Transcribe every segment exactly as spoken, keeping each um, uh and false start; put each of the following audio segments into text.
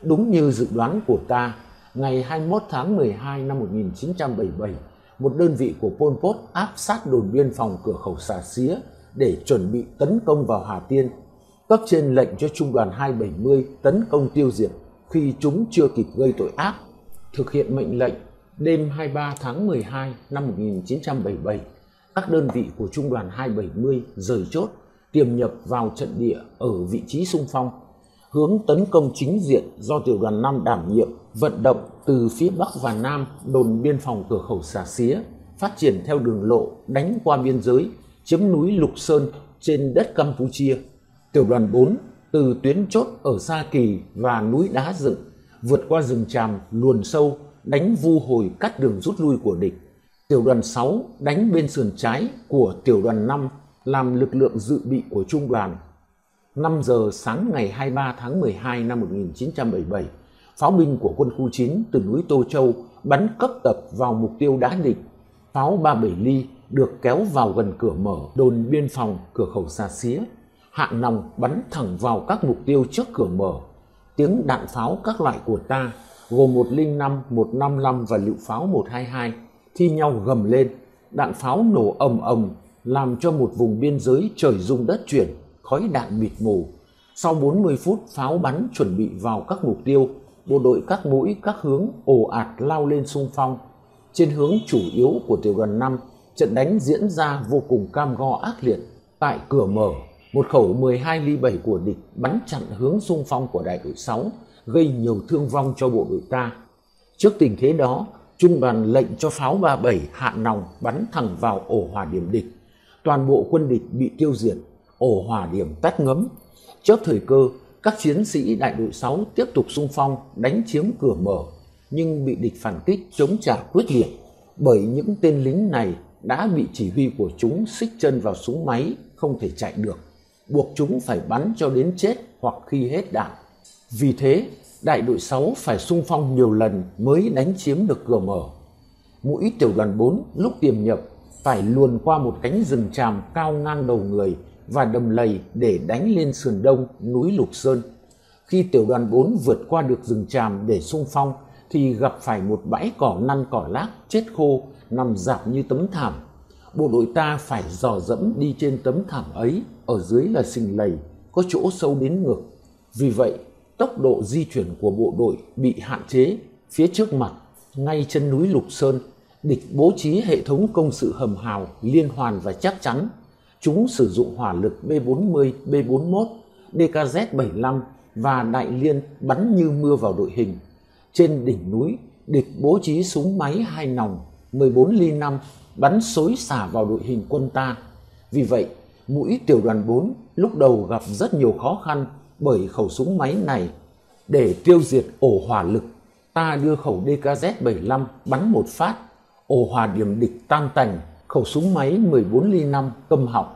Đúng như dự đoán của ta, ngày hai mươi mốt tháng mười hai năm một nghìn chín trăm bảy mươi bảy, một đơn vị của Pol Pot áp sát đồn biên phòng cửa khẩu Xà Xía để chuẩn bị tấn công vào Hà Tiên. Cấp trên lệnh cho trung đoàn hai bảy mươi tấn công tiêu diệt khi chúng chưa kịp gây tội ác. Thực hiện mệnh lệnh, đêm hai mươi ba tháng mười hai năm một nghìn chín trăm bảy mươi bảy, các đơn vị của trung đoàn hai bảy mươi rời chốt, tiềm nhập vào trận địa ở vị trí xung phong. Hướng tấn công chính diện do tiểu đoàn năm đảm nhiệm, vận động từ phía Bắc và Nam đồn biên phòng cửa khẩu Xà Xía, phát triển theo đường lộ đánh qua biên giới, chiếm núi Lục Sơn trên đất Campuchia. Tiểu đoàn bốn từ tuyến chốt ở Sa Kỳ và núi Đá Dựng, vượt qua rừng tràm luồn sâu, đánh vu hồi cắt đường rút lui của địch. Tiểu đoàn sáu đánh bên sườn trái của tiểu đoàn năm làm lực lượng dự bị của trung đoàn. năm giờ sáng ngày hai mươi ba tháng mười hai năm một nghìn chín trăm bảy mươi bảy, pháo binh của quân khu chín từ núi Tô Châu bắn cấp tập vào mục tiêu đã định. Pháo ba mươi bảy ly được kéo vào gần cửa mở đồn biên phòng cửa khẩu Xà Xía. Hạng nòng bắn thẳng vào các mục tiêu trước cửa mở. Tiếng đạn pháo các loại của ta gồm một không năm, một năm lăm và lựu pháo một hai hai thi nhau gầm lên. Đạn pháo nổ ầm ầm làm cho một vùng biên giới trời rung đất chuyển, khói đạn mịt mù. Sau bốn mươi phút pháo bắn chuẩn bị vào các mục tiêu, bộ đội các mũi các hướng ồ ạt lao lên xung phong. Trên hướng chủ yếu của tiểu đoàn năm, trận đánh diễn ra vô cùng cam go ác liệt. Tại cửa mở, một khẩu mười hai ly bảy của địch bắn chặn hướng xung phong của đại đội sáu, gây nhiều thương vong cho bộ đội ta. Trước tình thế đó, trung đoàn lệnh cho pháo ba mươi bảy hạ nòng bắn thẳng vào ổ hỏa điểm địch. Toàn bộ quân địch bị tiêu diệt, ổ hỏa điểm tắt ngấm. Chớp thời cơ, các chiến sĩ đại đội sáu tiếp tục xung phong đánh chiếm cửa mở, nhưng bị địch phản kích chống trả quyết liệt, bởi những tên lính này đã bị chỉ huy của chúng xích chân vào súng máy, không thể chạy được, buộc chúng phải bắn cho đến chết hoặc khi hết đạn. Vì thế, đại đội sáu phải xung phong nhiều lần mới đánh chiếm được cửa mở. Mũi tiểu đoàn bốn lúc tiềm nhập phải luồn qua một cánh rừng tràm cao ngang đầu người và đầm lầy để đánh lên sườn đông núi Lục Sơn. Khi tiểu đoàn bốn vượt qua được rừng tràm để xung phong thì gặp phải một bãi cỏ năn cỏ lác chết khô nằm rạp như tấm thảm. Bộ đội ta phải dò dẫm đi trên tấm thảm ấy, ở dưới là sình lầy, có chỗ sâu đến ngực. Vì vậy, tốc độ di chuyển của bộ đội bị hạn chế. Phía trước mặt, ngay chân núi Lục Sơn, địch bố trí hệ thống công sự hầm hào, liên hoàn và chắc chắn. Chúng sử dụng hỏa lực B bốn mươi, B bốn mươi mốt, D K Z bảy mươi lăm và đại liên bắn như mưa vào đội hình. Trên đỉnh núi, địch bố trí súng máy hai nòng, mười bốn ly năm, bắn xối xả vào đội hình quân ta. Vì vậy, mũi tiểu đoàn bốn lúc đầu gặp rất nhiều khó khăn bởi khẩu súng máy này. Để tiêu diệt ổ hỏa lực, ta đưa khẩu D K Z bảy mươi lăm bắn một phát, ổ hỏa điểm địch tan tành, khẩu súng máy mười bốn ly năm câm họng.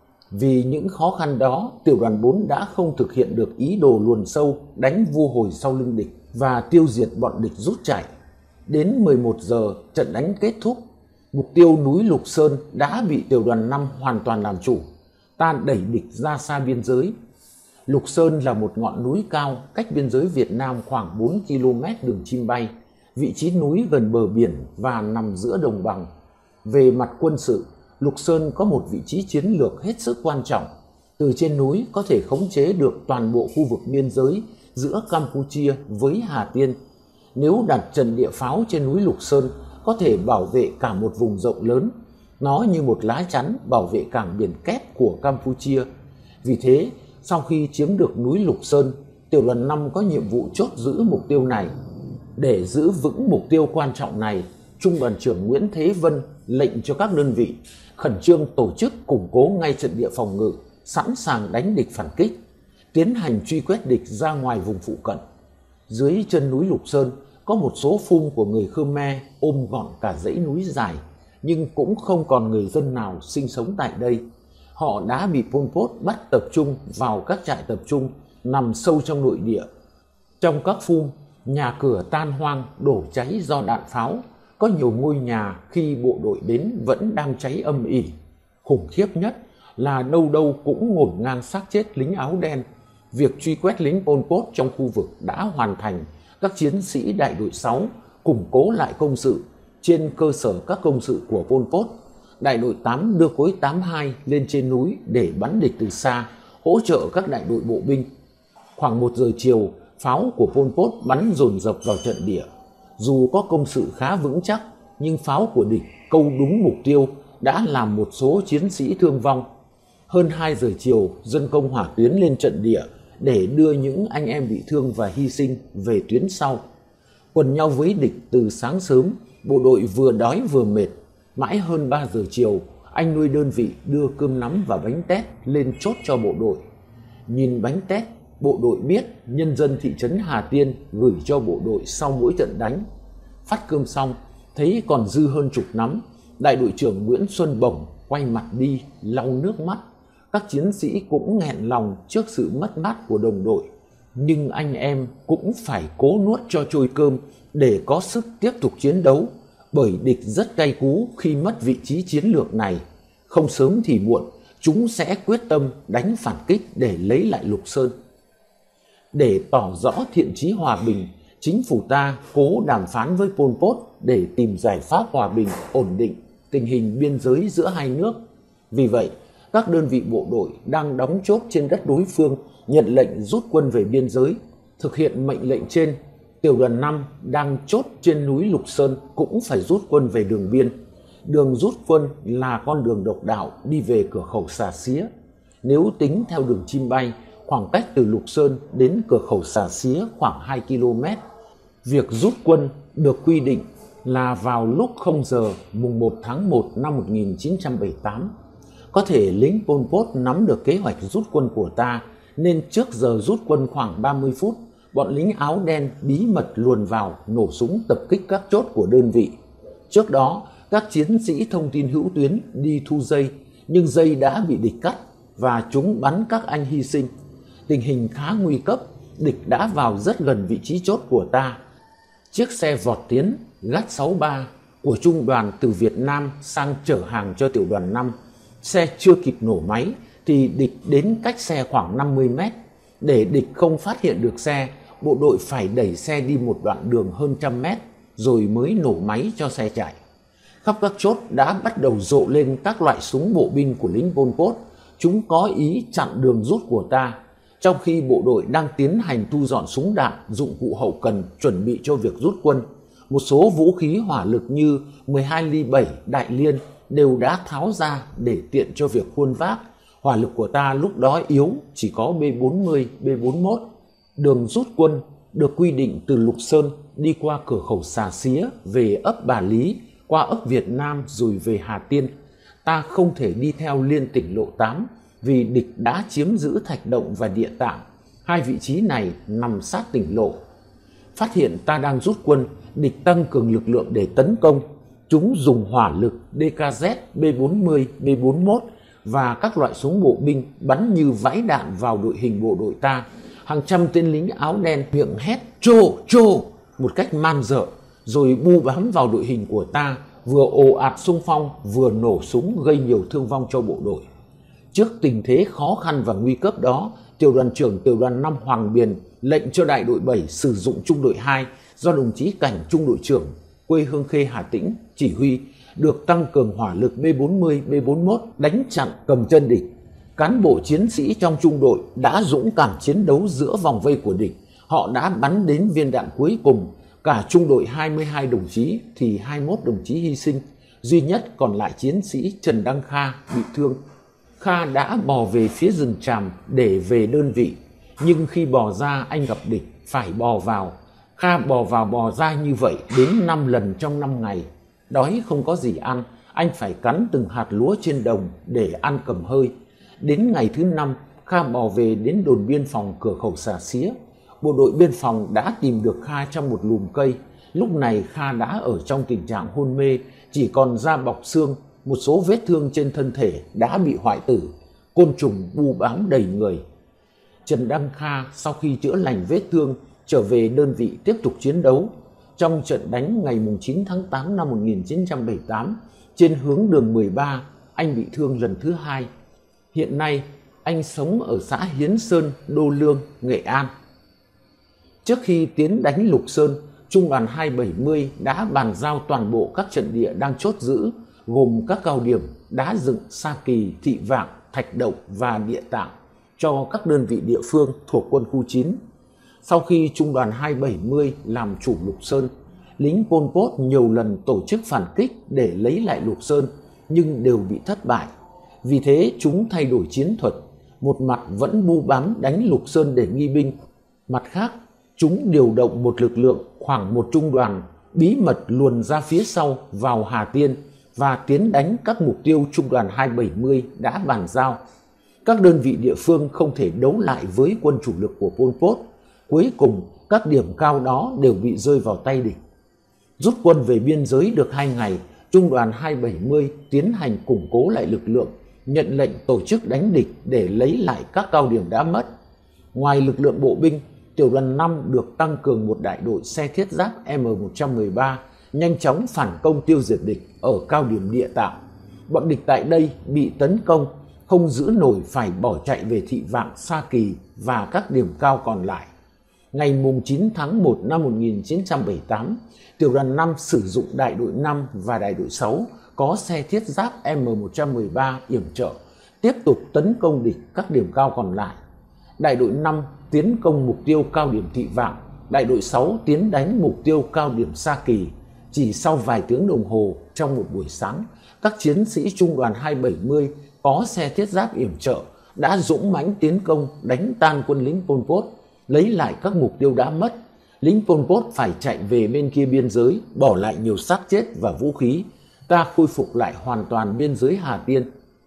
Vì những khó khăn đó, tiểu đoàn bốn đã không thực hiện được ý đồ luồn sâu, đánh vu hồi sau lưng địch và tiêu diệt bọn địch rút chạy. Đến mười một giờ, trận đánh kết thúc. Mục tiêu núi Lục Sơn đã bị tiểu đoàn năm hoàn toàn làm chủ. Ta đẩy địch ra xa biên giới. Lục Sơn là một ngọn núi cao cách biên giới Việt Nam khoảng bốn ki lô mét đường chim bay. Vị trí núi gần bờ biển và nằm giữa đồng bằng. Về mặt quân sự, Lục Sơn có một vị trí chiến lược hết sức quan trọng. Từ trên núi có thể khống chế được toàn bộ khu vực biên giới giữa Campuchia với Hà Tiên. Nếu đặt trận địa pháo trên núi Lục Sơn, có thể bảo vệ cả một vùng rộng lớn. Nó như một lá chắn bảo vệ cảng biển kép của Campuchia. Vì thế, sau khi chiếm được núi Lục Sơn, tiểu đoàn năm có nhiệm vụ chốt giữ mục tiêu này. Để giữ vững mục tiêu quan trọng này, Trung đoàn trưởng Nguyễn Thế Vân lệnh cho các đơn vị khẩn trương tổ chức củng cố ngay trận địa phòng ngự, sẵn sàng đánh địch phản kích, tiến hành truy quét địch ra ngoài vùng phụ cận. Dưới chân núi Lục Sơn có một số phum của người Khmer ôm gọn cả dãy núi dài, nhưng cũng không còn người dân nào sinh sống tại đây. Họ đã bị Pol Pot bắt tập trung vào các trại tập trung nằm sâu trong nội địa. Trong các phum, nhà cửa tan hoang, đổ cháy do đạn pháo. Có nhiều ngôi nhà khi bộ đội đến vẫn đang cháy âm ỉ. Khủng khiếp nhất là đâu đâu cũng ngổn ngang xác chết lính áo đen. Việc truy quét lính Pol Pot trong khu vực đã hoàn thành. Các chiến sĩ đại đội sáu củng cố lại công sự trên cơ sở các công sự của Pol Pot. Đại đội tám đưa cối tám hai lên trên núi để bắn địch từ xa, hỗ trợ các đại đội bộ binh. Khoảng một giờ chiều, pháo của Pol Pot bắn dồn dập vào trận địa. Dù có công sự khá vững chắc, nhưng pháo của địch câu đúng mục tiêu đã làm một số chiến sĩ thương vong. Hơn hai giờ chiều, dân công hỏa tuyến lên trận địa để đưa những anh em bị thương và hy sinh về tuyến sau. Quần nhau với địch từ sáng sớm, bộ đội vừa đói vừa mệt. Mãi hơn ba giờ chiều, anh nuôi đơn vị đưa cơm nắm và bánh tét lên chốt cho bộ đội. Nhìn bánh tét, bộ đội biết nhân dân thị trấn Hà Tiên gửi cho bộ đội sau mỗi trận đánh. Phát cơm xong, thấy còn dư hơn chục nắm, đại đội trưởng Nguyễn Xuân Bổng quay mặt đi lau nước mắt. Các chiến sĩ cũng nghẹn lòng trước sự mất mát của đồng đội, nhưng anh em cũng phải cố nuốt cho trôi cơm để có sức tiếp tục chiến đấu, bởi địch rất cay cú khi mất vị trí chiến lược này. Không sớm thì muộn, chúng sẽ quyết tâm đánh phản kích để lấy lại Lục Sơn. Để tỏ rõ thiện chí hòa bình, chính phủ ta cố đàm phán với Pol Pot để tìm giải pháp hòa bình, ổn định tình hình biên giới giữa hai nước. Vì vậy, các đơn vị bộ đội đang đóng chốt trên đất đối phương nhận lệnh rút quân về biên giới. Thực hiện mệnh lệnh trên, tiểu đoàn năm đang chốt trên núi Lục Sơn cũng phải rút quân về đường biên. Đường rút quân là con đường độc đạo đi về cửa khẩu Xà Xía. Nếu tính theo đường chim bay, khoảng cách từ Lục Sơn đến cửa khẩu Xà Xía khoảng hai ki lô mét. Việc rút quân được quy định là vào lúc không giờ mùng một tháng một năm một nghìn chín trăm bảy mươi tám. Có thể lính Pol Pot nắm được kế hoạch rút quân của ta, nên trước giờ rút quân khoảng ba mươi phút, bọn lính áo đen bí mật luồn vào nổ súng tập kích các chốt của đơn vị. Trước đó, các chiến sĩ thông tin hữu tuyến đi thu dây, nhưng dây đã bị địch cắt và chúng bắn các anh hy sinh. Tình hình khá nguy cấp, địch đã vào rất gần vị trí chốt của ta. Chiếc xe vọt tiến G A T sáu ba của trung đoàn từ Việt Nam sang chở hàng cho tiểu đoàn năm. Xe chưa kịp nổ máy thì địch đến cách xe khoảng năm mươi mét. Để địch không phát hiện được xe, bộ đội phải đẩy xe đi một đoạn đường hơn trăm mét rồi mới nổ máy cho xe chạy. Khắp các chốt đã bắt đầu rộ lên các loại súng bộ binh của lính Pol Pot. Chúng có ý chặn đường rút của ta. Trong khi bộ đội đang tiến hành thu dọn súng đạn, dụng cụ hậu cần chuẩn bị cho việc rút quân, một số vũ khí hỏa lực như mười hai ly bảy Đại Liên đều đã tháo ra để tiện cho việc khuôn vác. Hỏa lực của ta lúc đó yếu, chỉ có B bốn mươi, B bốn mươi mốt. Đường rút quân được quy định từ Lục Sơn đi qua cửa khẩu Xà Xía về ấp Bà Lý, qua ấp Việt Nam rồi về Hà Tiên. Ta không thể đi theo liên tỉnh lộ tám vì địch đã chiếm giữ Thạch Động và Địa Tạng. Hai vị trí này nằm sát tỉnh lộ. Phát hiện ta đang rút quân, địch tăng cường lực lượng để tấn công. Chúng dùng hỏa lực D K Z, B bốn mươi, B bốn mươi mốt và các loại súng bộ binh bắn như vãi đạn vào đội hình bộ đội ta. Hàng trăm tên lính áo đen miệng hét trô trô một cách man dợ, rồi bu bám vào đội hình của ta, vừa ồ ạt xung phong vừa nổ súng gây nhiều thương vong cho bộ đội. Trước tình thế khó khăn và nguy cấp đó, tiểu đoàn trưởng tiểu đoàn năm Hoàng Biền lệnh cho đại đội bảy sử dụng trung đội hai do đồng chí Cảnh trung đội trưởng quê Hương Khê Hà Tĩnh chỉ huy, được tăng cường hỏa lực B bốn mươi, B bốn mươi mốt đánh chặn cầm chân địch. Cán bộ chiến sĩ trong trung đội đã dũng cảm chiến đấu giữa vòng vây của địch. Họ đã bắn đến viên đạn cuối cùng. Cả trung đội hai mươi hai đồng chí thì hai mươi mốt đồng chí hy sinh. Duy nhất còn lại chiến sĩ Trần Đăng Kha bị thương. Kha đã bò về phía rừng Tràm để về đơn vị. Nhưng khi bò ra anh gặp địch, phải bò vào. Kha bò vào bò ra như vậy đến năm lần trong năm ngày. Đói không có gì ăn, anh phải cắn từng hạt lúa trên đồng để ăn cầm hơi. Đến ngày thứ năm, Kha bò về đến đồn biên phòng cửa khẩu Xà Xía. Bộ đội biên phòng đã tìm được Kha trong một lùm cây. Lúc này Kha đã ở trong tình trạng hôn mê, chỉ còn da bọc xương. Một số vết thương trên thân thể đã bị hoại tử, côn trùng bu bám đầy người. Trần Đăng Kha sau khi chữa lành vết thương trở về đơn vị tiếp tục chiến đấu. Trong trận đánh ngày chín tháng tám năm một nghìn chín trăm bảy mươi tám, trên hướng đường mười ba, anh bị thương lần thứ hai. Hiện nay, anh sống ở xã Hiến Sơn, Đô Lương, Nghệ An. Trước khi tiến đánh Lục Sơn, Trung đoàn hai bảy mươi đã bàn giao toàn bộ các trận địa đang chốt giữ, gồm các cao điểm Đá Dựng, Sa Kỳ, Thị Vạng, Thạch Động và Địa Tạng cho các đơn vị địa phương thuộc quân khu chín. Sau khi Trung đoàn hai bảy mươi làm chủ Lục Sơn, lính Pol Pot nhiều lần tổ chức phản kích để lấy lại Lục Sơn nhưng đều bị thất bại. Vì thế chúng thay đổi chiến thuật, một mặt vẫn bu bám đánh Lục Sơn để nghi binh, mặt khác chúng điều động một lực lượng khoảng một trung đoàn bí mật luồn ra phía sau vào Hà Tiên và tiến đánh các mục tiêu Trung đoàn hai bảy mươi đã bàn giao. Các đơn vị địa phương không thể đấu lại với quân chủ lực của Pol Pot. Cuối cùng, các điểm cao đó đều bị rơi vào tay địch. Rút quân về biên giới được hai ngày, Trung đoàn hai bảy mươi tiến hành củng cố lại lực lượng, nhận lệnh tổ chức đánh địch để lấy lại các cao điểm đã mất. Ngoài lực lượng bộ binh, tiểu đoàn năm được tăng cường một đại đội xe thiết giáp M một trăm mười ba nhanh chóng phản công tiêu diệt địch ở cao điểm Địa Tạng. Bọn địch tại đây bị tấn công, không giữ nổi phải bỏ chạy về Thị Vạng, Sa Kỳ và các điểm cao còn lại. Ngày chín tháng một năm một nghìn chín trăm bảy mươi tám, tiểu đoàn năm sử dụng đại đội năm và đại đội sáu có xe thiết giáp M một trăm mười ba yểm trợ, tiếp tục tấn công địch các điểm cao còn lại. Đại đội năm tiến công mục tiêu cao điểm Thị Vạng, đại đội sáu tiến đánh mục tiêu cao điểm Sa Kỳ. Chỉ sau vài tiếng đồng hồ trong một buổi sáng, các chiến sĩ Trung đoàn hai bảy mươi có xe thiết giáp yểm trợ đã dũng mãnh tiến công đánh tan quân lính Pol Pot, lấy lại các mục tiêu đã mất. Lính Pol Pot phải chạy về bên kia biên giới, bỏ lại nhiều xác chết và vũ khí. Ta khôi phục lại hoàn toàn biên giới Hà Tiên.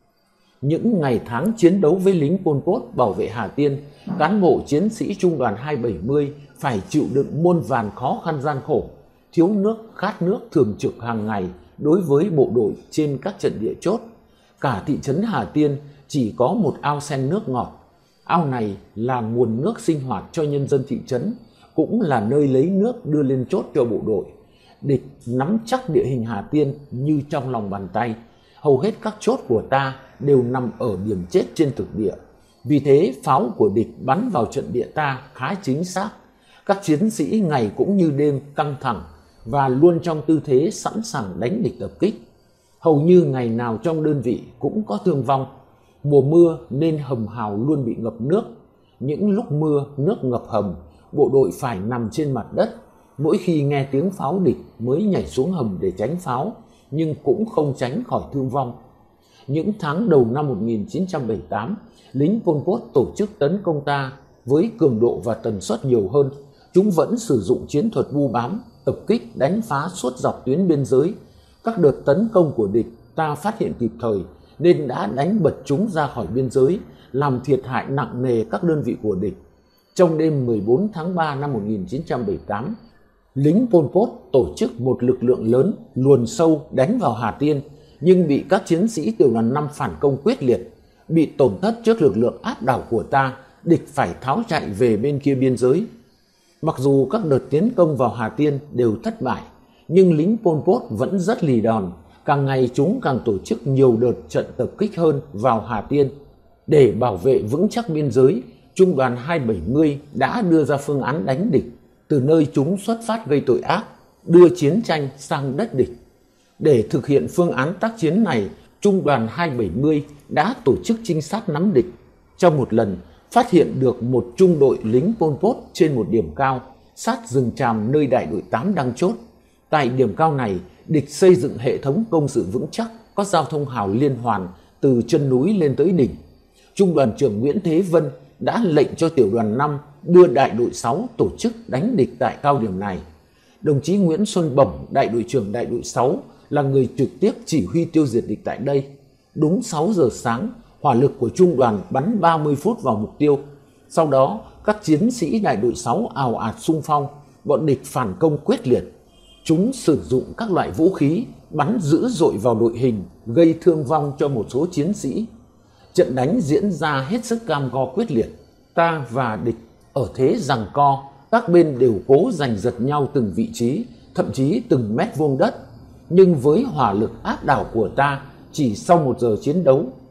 Những ngày tháng chiến đấu với lính Pol Pot bảo vệ Hà Tiên, cán bộ chiến sĩ Trung đoàn hai bảy mươi phải chịu đựng muôn vàn khó khăn gian khổ, thiếu nước, khát nước thường trực hàng ngày đối với bộ đội trên các trận địa chốt. Cả thị trấn Hà Tiên chỉ có một ao sen nước ngọt. Ao này là nguồn nước sinh hoạt cho nhân dân thị trấn, cũng là nơi lấy nước đưa lên chốt cho bộ đội. Địch nắm chắc địa hình Hà Tiên như trong lòng bàn tay. Hầu hết các chốt của ta đều nằm ở điểm chết trên thực địa. Vì thế pháo của địch bắn vào trận địa ta khá chính xác. Các chiến sĩ ngày cũng như đêm căng thẳng và luôn trong tư thế sẵn sàng đánh địch tập kích. Hầu như ngày nào trong đơn vị cũng có thương vong. Mùa mưa nên hầm hào luôn bị ngập nước. Những lúc mưa nước ngập hầm, bộ đội phải nằm trên mặt đất. Mỗi khi nghe tiếng pháo địch mới nhảy xuống hầm để tránh pháo, nhưng cũng không tránh khỏi thương vong. Những tháng đầu năm một nghìn chín trăm bảy mươi tám, lính Pol Pot tổ chức tấn công ta với cường độ và tần suất nhiều hơn. Chúng vẫn sử dụng chiến thuật bu bám, tập kích, đánh phá suốt dọc tuyến biên giới. Các đợt tấn công của địch ta phát hiện kịp thời nên đã đánh bật chúng ra khỏi biên giới, làm thiệt hại nặng nề các đơn vị của địch. Trong đêm mười bốn tháng ba năm một nghìn chín trăm bảy mươi tám, lính Pol Pot tổ chức một lực lượng lớn luồn sâu đánh vào Hà Tiên, nhưng bị các chiến sĩ tiểu đoàn năm phản công quyết liệt. Bị tổn thất trước lực lượng áp đảo của ta, địch phải tháo chạy về bên kia biên giới. Mặc dù các đợt tiến công vào Hà Tiên đều thất bại, nhưng lính Pol Pot vẫn rất lì đòn. Càng ngày chúng càng tổ chức nhiều đợt trận tập kích hơn vào Hà Tiên. Để bảo vệ vững chắc biên giới, Trung đoàn hai bảy mươi đã đưa ra phương án đánh địch từ nơi chúng xuất phát gây tội ác, đưa chiến tranh sang đất địch. Để thực hiện phương án tác chiến này, Trung đoàn hai bảy mươi đã tổ chức trinh sát nắm địch. Trong một lần, phát hiện được một trung đội lính Pol Pot trên một điểm cao, sát rừng tràm nơi đại đội tám đang chốt. Tại điểm cao này, địch xây dựng hệ thống công sự vững chắc, có giao thông hào liên hoàn từ chân núi lên tới đỉnh. Trung đoàn trưởng Nguyễn Thế Vân đã lệnh cho tiểu đoàn năm đưa đại đội sáu tổ chức đánh địch tại cao điểm này. Đồng chí Nguyễn Xuân Bổng, đại đội trưởng đại đội sáu, là người trực tiếp chỉ huy tiêu diệt địch tại đây. Đúng sáu giờ sáng, hỏa lực của trung đoàn bắn ba mươi phút vào mục tiêu. Sau đó, các chiến sĩ đại đội sáu ào ạt xung phong, bọn địch phản công quyết liệt. Chúng sử dụng các loại vũ khí bắn dữ dội vào đội hình, gây thương vong cho một số chiến sĩ. Trận đánh diễn ra hết sức cam go quyết liệt. Ta và địch ở thế giằng co, các bên đều cố giành giật nhau từng vị trí, thậm chí từng mét vuông đất. Nhưng với hỏa lực áp đảo của ta, chỉ sau một giờ chiến đấu,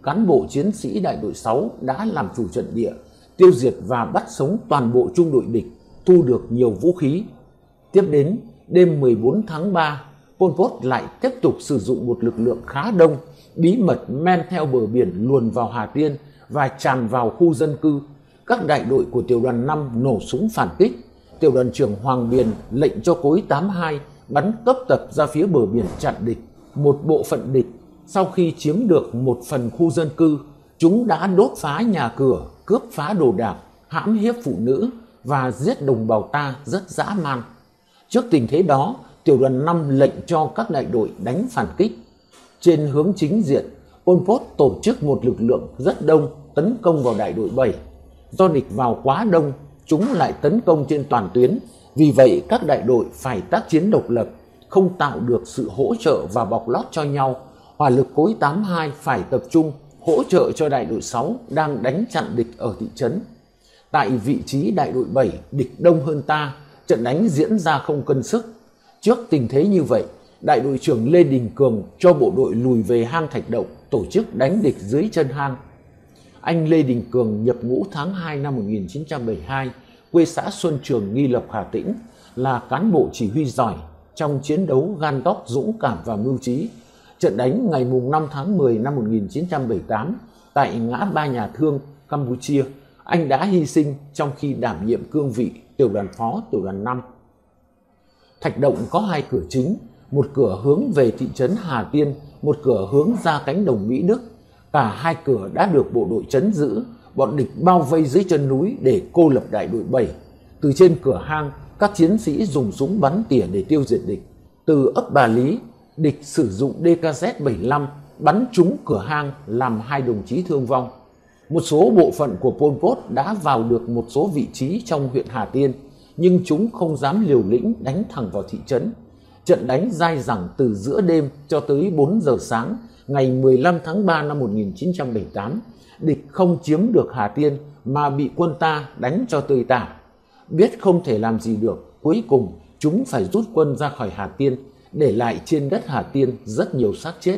cán bộ chiến sĩ đại đội sáu đã làm chủ trận địa, tiêu diệt và bắt sống toàn bộ trung đội địch, thu được nhiều vũ khí. Tiếp đến, đêm mười bốn tháng ba, Pol Pot lại tiếp tục sử dụng một lực lượng khá đông, bí mật men theo bờ biển luồn vào Hà Tiên và tràn vào khu dân cư. Các đại đội của tiểu đoàn năm nổ súng phản kích. Tiểu đoàn trưởng Hoàng Biền lệnh cho cối tám hai bắn cấp tập ra phía bờ biển chặn địch. Một bộ phận địch sau khi chiếm được một phần khu dân cư, chúng đã đốt phá nhà cửa, cướp phá đồ đạc, hãm hiếp phụ nữ và giết đồng bào ta rất dã man. Trước tình thế đó, tiểu đoàn năm lệnh cho các đại đội đánh phản kích. Trên hướng chính diện, Pol Pot tổ chức một lực lượng rất đông tấn công vào đại đội bảy. Do địch vào quá đông, chúng lại tấn công trên toàn tuyến. Vì vậy, các đại đội phải tác chiến độc lập, không tạo được sự hỗ trợ và bọc lót cho nhau. Hỏa lực cối tám hai phải tập trung hỗ trợ cho đại đội sáu đang đánh chặn địch ở thị trấn. Tại vị trí đại đội bảy, địch đông hơn ta, trận đánh diễn ra không cân sức. Trước tình thế như vậy, đại đội trưởng Lê Đình Cường cho bộ đội lùi về hang Thạch Động, tổ chức đánh địch dưới chân hang. Anh Lê Đình Cường nhập ngũ tháng hai năm một nghìn chín trăm bảy mươi hai, quê xã Xuân Trường, Nghi Lộc, Hà Tĩnh, là cán bộ chỉ huy giỏi trong chiến đấu gan góc, dũng cảm và mưu trí. Trận đánh ngày năm tháng mười năm một nghìn chín trăm bảy mươi tám tại ngã ba Nhà Thương, Campuchia, anh đã hy sinh trong khi đảm nhiệm cương vị tiểu đoàn phó tiểu đoàn năm. Thạch Động có hai cửa chính, một cửa hướng về thị trấn Hà Tiên, một cửa hướng ra cánh đồng Mỹ Đức. Cả hai cửa đã được bộ đội trấn giữ, bọn địch bao vây dưới chân núi để cô lập đại đội bảy. Từ trên cửa hang, các chiến sĩ dùng súng bắn tỉa để tiêu diệt địch. Từ ấp Bà Lý, địch sử dụng đê ca Z bảy mươi lăm bắn trúng cửa hang làm hai đồng chí thương vong. Một số bộ phận của Pol Pot đã vào được một số vị trí trong huyện Hà Tiên, nhưng chúng không dám liều lĩnh đánh thẳng vào thị trấn. Trận đánh dai dẳng từ giữa đêm cho tới bốn giờ sáng ngày mười lăm tháng ba năm một nghìn chín trăm bảy mươi tám, địch không chiếm được Hà Tiên mà bị quân ta đánh cho tơi tả. Biết không thể làm gì được, cuối cùng chúng phải rút quân ra khỏi Hà Tiên, để lại trên đất Hà Tiên rất nhiều xác chết.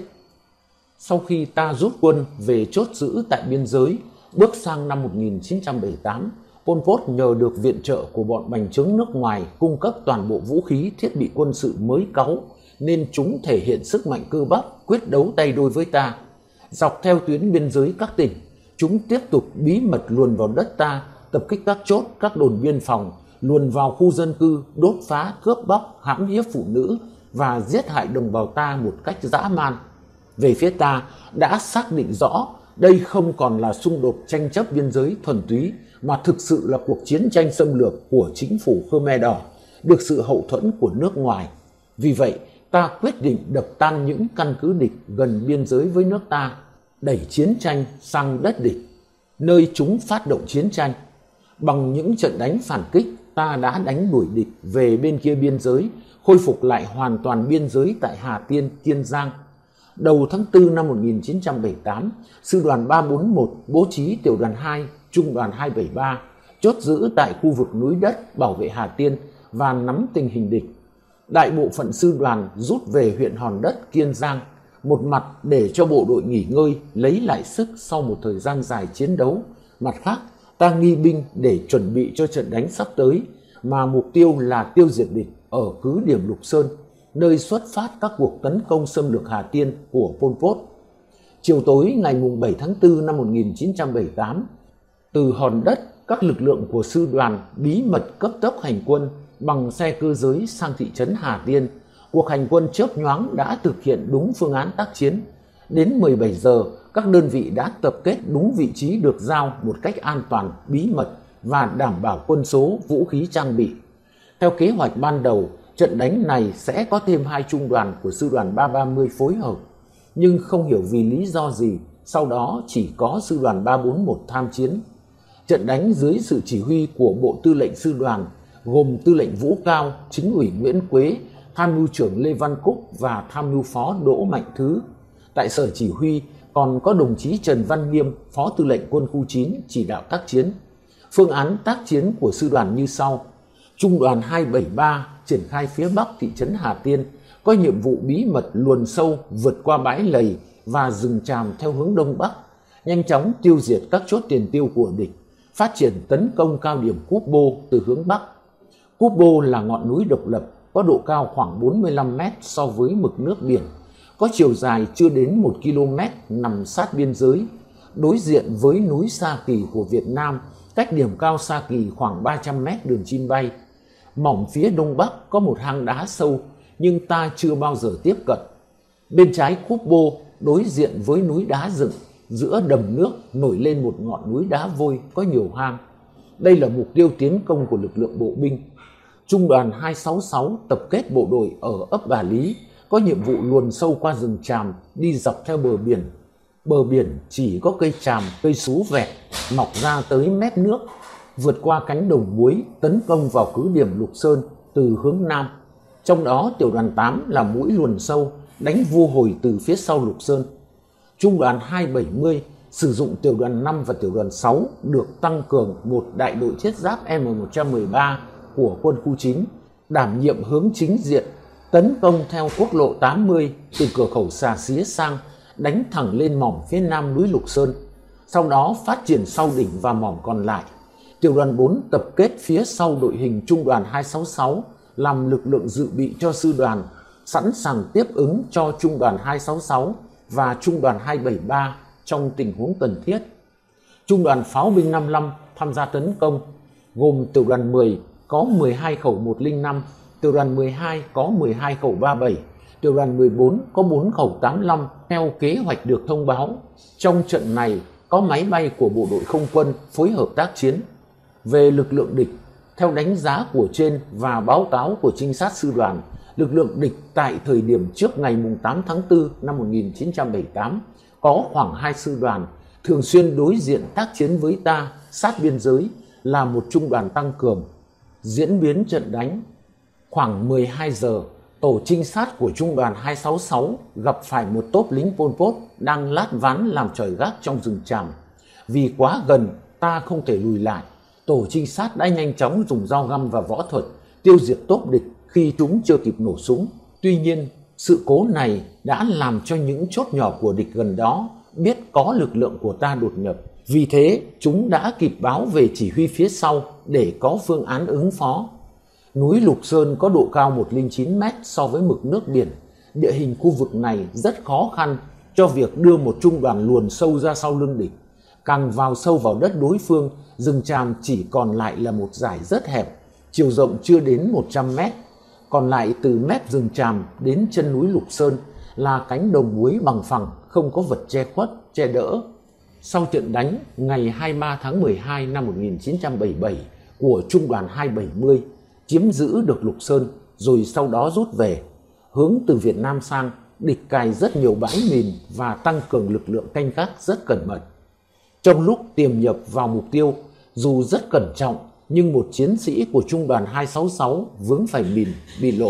Sau khi ta rút quân về chốt giữ tại biên giới, bước sang năm một nghìn chín trăm bảy mươi tám, Pol Pot nhờ được viện trợ của bọn bành trướng nước ngoài cung cấp toàn bộ vũ khí thiết bị quân sự mới cáu, nên chúng thể hiện sức mạnh cơ bắp quyết đấu tay đôi với ta. Dọc theo tuyến biên giới các tỉnh, chúng tiếp tục bí mật luồn vào đất ta, tập kích các chốt, các đồn biên phòng, luồn vào khu dân cư, đốt phá, cướp bóc, hãm hiếp phụ nữ và giết hại đồng bào ta một cách dã man. Về phía ta đã xác định rõ đây không còn là xung đột tranh chấp biên giới thuần túy, mà thực sự là cuộc chiến tranh xâm lược của chính phủ Khmer Đỏ, được sự hậu thuẫn của nước ngoài. Vì vậy, ta quyết định đập tan những căn cứ địch gần biên giới với nước ta, đẩy chiến tranh sang đất địch, nơi chúng phát động chiến tranh. Bằng những trận đánh phản kích, ta đã đánh đuổi địch về bên kia biên giới, khôi phục lại hoàn toàn biên giới tại Hà Tiên, Kiên Giang. Đầu tháng tư năm một nghìn chín trăm bảy mươi tám, Sư đoàn ba bốn một bố trí tiểu đoàn hai, trung đoàn hai bảy ba, chốt giữ tại khu vực núi đất bảo vệ Hà Tiên và nắm tình hình địch. Đại bộ phận sư đoàn rút về huyện Hòn Đất, Kiên Giang, một mặt để cho bộ đội nghỉ ngơi, lấy lại sức sau một thời gian dài chiến đấu. Mặt khác, ta nghi binh để chuẩn bị cho trận đánh sắp tới, mà mục tiêu là tiêu diệt địch ở cứ điểm Lục Sơn, nơi xuất phát các cuộc tấn công xâm lược Hà Tiên của Pol Pot. Chiều tối ngày bảy tháng tư năm một nghìn chín trăm bảy mươi tám, từ Hòn Đất, các lực lượng của sư đoàn bí mật cấp tốc hành quân bằng xe cơ giới sang thị trấn Hà Tiên. Cuộc hành quân chớp nhoáng đã thực hiện đúng phương án tác chiến. Đến mười bảy giờ, các đơn vị đã tập kết đúng vị trí được giao một cách an toàn, bí mật và đảm bảo quân số, vũ khí trang bị. Theo kế hoạch ban đầu, trận đánh này sẽ có thêm hai trung đoàn của sư đoàn ba ba mươi phối hợp. Nhưng không hiểu vì lý do gì, sau đó chỉ có sư đoàn ba bốn một tham chiến. Trận đánh dưới sự chỉ huy của Bộ Tư lệnh Sư đoàn, gồm Tư lệnh Vũ Cao, Chính ủy Nguyễn Quế, Tham mưu trưởng Lê Văn Cúc và Tham mưu phó Đỗ Mạnh Thứ. Tại sở chỉ huy còn có đồng chí Trần Văn Nghiêm, Phó Tư lệnh Quân khu chín chỉ đạo tác chiến. Phương án tác chiến của sư đoàn như sau. Trung đoàn hai bảy ba triển khai phía bắc thị trấn Hà Tiên, có nhiệm vụ bí mật luồn sâu vượt qua bãi lầy và rừng tràm theo hướng đông bắc, nhanh chóng tiêu diệt các chốt tiền tiêu của địch, phát triển tấn công cao điểm Cúp Bô từ hướng Bắc. Cúp Bô là ngọn núi độc lập, có độ cao khoảng bốn mươi lăm mét so với mực nước biển, có chiều dài chưa đến một ki lô mét, nằm sát biên giới, đối diện với núi Sa Kỳ của Việt Nam, cách điểm cao Sa Kỳ khoảng ba trăm mét đường chim bay. Mỏm phía đông bắc có một hang đá sâu, nhưng ta chưa bao giờ tiếp cận. Bên trái Cúp Bô đối diện với núi đá dựng, giữa đầm nước nổi lên một ngọn núi đá vôi có nhiều hang. Đây là mục tiêu tiến công của lực lượng bộ binh. Trung đoàn hai sáu sáu tập kết bộ đội ở ấp Bà Lý, có nhiệm vụ luồn sâu qua rừng tràm, đi dọc theo bờ biển. Bờ biển chỉ có cây tràm, cây sú vẹt mọc ra tới mép nước, vượt qua cánh đồng muối tấn công vào cứ điểm Lục Sơn từ hướng Nam. Trong đó tiểu đoàn tám là mũi luồn sâu, đánh vô hồi từ phía sau Lục Sơn. Trung đoàn hai bảy mươi sử dụng tiểu đoàn năm và tiểu đoàn sáu được tăng cường một đại đội thiết giáp M một trăm mười ba của quân khu chín, đảm nhiệm hướng chính diện, tấn công theo quốc lộ tám mươi từ cửa khẩu Xà Xía sang, đánh thẳng lên mỏm phía nam núi Lục Sơn, sau đó phát triển sau đỉnh và mỏm còn lại. Tiểu đoàn bốn tập kết phía sau đội hình trung đoàn hai sáu sáu làm lực lượng dự bị cho sư đoàn, sẵn sàng tiếp ứng cho trung đoàn hai sáu sáu và trung đoàn hai bảy ba trong tình huống cần thiết. Trung đoàn pháo binh năm mươi lăm tham gia tấn công, gồm tiểu đoàn mười có mười hai khẩu một không năm, tiểu đoàn mười hai có mười hai khẩu ba mươi bảy, tiểu đoàn mười bốn có bốn khẩu tám mươi lăm theo kế hoạch được thông báo. Trong trận này có máy bay của bộ đội không quân phối hợp tác chiến. Về lực lượng địch, theo đánh giá của trên và báo cáo của trinh sát sư đoàn, lực lượng địch tại thời điểm trước ngày tám tháng tư năm một nghìn chín trăm bảy mươi tám có khoảng hai sư đoàn, thường xuyên đối diện tác chiến với ta sát biên giới, là một trung đoàn tăng cường. Diễn biến trận đánh: khoảng mười hai giờ, tổ trinh sát của trung đoàn hai sáu sáu gặp phải một tốp lính Pol Pot đang lát ván làm tròi gác trong rừng tràm. Vì quá gần, ta không thể lùi lại. Tổ trinh sát đã nhanh chóng dùng dao găm và võ thuật tiêu diệt tốp địch khi chúng chưa kịp nổ súng. Tuy nhiên, sự cố này đã làm cho những chốt nhỏ của địch gần đó biết có lực lượng của ta đột nhập. Vì thế, chúng đã kịp báo về chỉ huy phía sau để có phương án ứng phó. Núi Lục Sơn có độ cao một trăm lẻ chín mét so với mực nước biển. Địa hình khu vực này rất khó khăn cho việc đưa một trung đoàn luồn sâu ra sau lưng địch. Càng vào sâu vào đất đối phương, rừng tràm chỉ còn lại là một dải rất hẹp, chiều rộng chưa đến một trăm mét. Còn lại từ mép rừng tràm đến chân núi Lục Sơn là cánh đồng muối bằng phẳng, không có vật che khuất, che đỡ. Sau trận đánh ngày hai mươi ba tháng mười hai năm một nghìn chín trăm bảy mươi bảy của trung đoàn hai bảy mươi, chiếm giữ được Lục Sơn rồi sau đó rút về. Hướng từ Việt Nam sang, địch cài rất nhiều bãi mìn và tăng cường lực lượng canh gác rất cẩn mật. Trong lúc tiềm nhập vào mục tiêu, dù rất cẩn trọng, nhưng một chiến sĩ của trung đoàn hai sáu sáu vướng phải mìn bị lộ.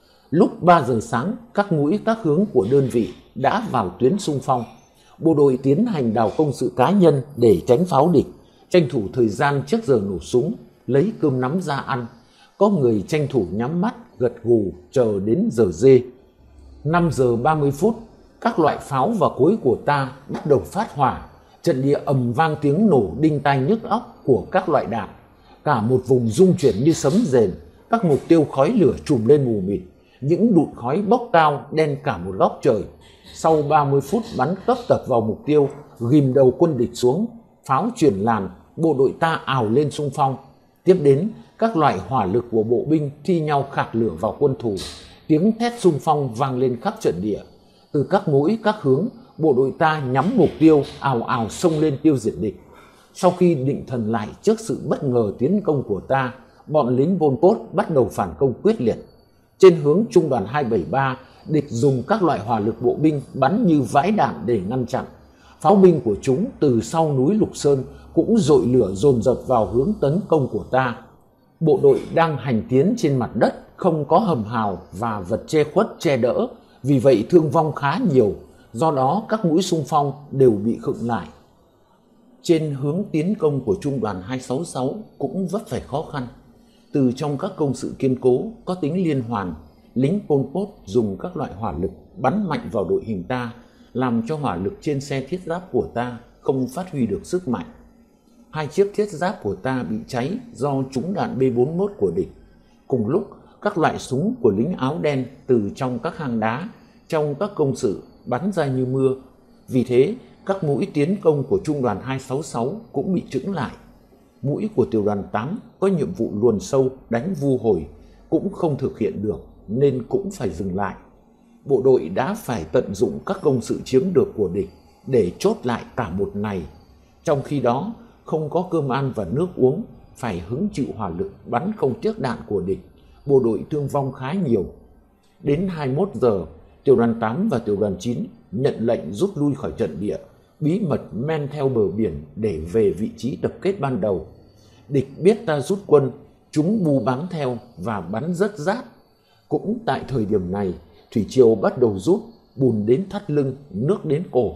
Lúc ba giờ sáng, các mũi các hướng của đơn vị đã vào tuyến xung phong. Bộ đội tiến hành đào công sự cá nhân để tránh pháo địch, tranh thủ thời gian trước giờ nổ súng, lấy cơm nắm ra ăn. Có người tranh thủ nhắm mắt, gật gù chờ đến giờ dê. năm giờ ba mươi phút, các loại pháo và cối của ta bắt đầu phát hỏa. Trận địa ầm vang tiếng nổ đinh tai nhức óc của các loại đạn. Cả một vùng rung chuyển như sấm rền, các mục tiêu khói lửa trùm lên mù mịt. Những đụn khói bốc cao đen cả một góc trời. Sau ba mươi phút bắn cấp tập vào mục tiêu, ghim đầu quân địch xuống, pháo chuyển làn, bộ đội ta ào lên xung phong. Tiếp đến, các loại hỏa lực của bộ binh thi nhau khạc lửa vào quân thù. Tiếng thét xung phong vang lên khắp trận địa. Từ các mũi, các hướng, bộ đội ta nhắm mục tiêu, ào ào xông lên tiêu diệt địch. Sau khi định thần lại trước sự bất ngờ tiến công của ta, bọn lính Pol Pot bắt đầu phản công quyết liệt. Trên hướng trung đoàn hai bảy ba, địch dùng các loại hỏa lực bộ binh bắn như vãi đạn để ngăn chặn. Pháo binh của chúng từ sau núi Lục Sơn cũng dội lửa dồn dập vào hướng tấn công của ta. Bộ đội đang hành tiến trên mặt đất, không có hầm hào và vật che khuất che đỡ, vì vậy thương vong khá nhiều, do đó các mũi xung phong đều bị khựng lại. Trên hướng tiến công của trung đoàn hai sáu sáu cũng vấp phải khó khăn. Từ trong các công sự kiên cố có tính liên hoàn, lính Pol Pot dùng các loại hỏa lực bắn mạnh vào đội hình ta, làm cho hỏa lực trên xe thiết giáp của ta không phát huy được sức mạnh. Hai chiếc thiết giáp của ta bị cháy do trúng đạn B bốn mươi mốt của địch. Cùng lúc, các loại súng của lính áo đen từ trong các hang đá, trong các công sự bắn ra như mưa. Vì thế, các mũi tiến công của trung đoàn hai sáu sáu cũng bị chững lại. Mũi của tiểu đoàn tám có nhiệm vụ luồn sâu đánh vu hồi cũng không thực hiện được nên cũng phải dừng lại. Bộ đội đã phải tận dụng các công sự chiếm được của địch để chốt lại cả một ngày. Trong khi đó, không có cơm ăn và nước uống, phải hứng chịu hỏa lực bắn không tiếc đạn của địch. Bộ đội thương vong khá nhiều. Đến hai mươi mốt giờ, tiểu đoàn tám và tiểu đoàn chín nhận lệnh rút lui khỏi trận địa, bí mật men theo bờ biển để về vị trí tập kết ban đầu. Địch biết ta rút quân, chúng bu bám theo và bắn rất rát. Cũng tại thời điểm này, thủy triều bắt đầu rút, bùn đến thắt lưng, nước đến cổ.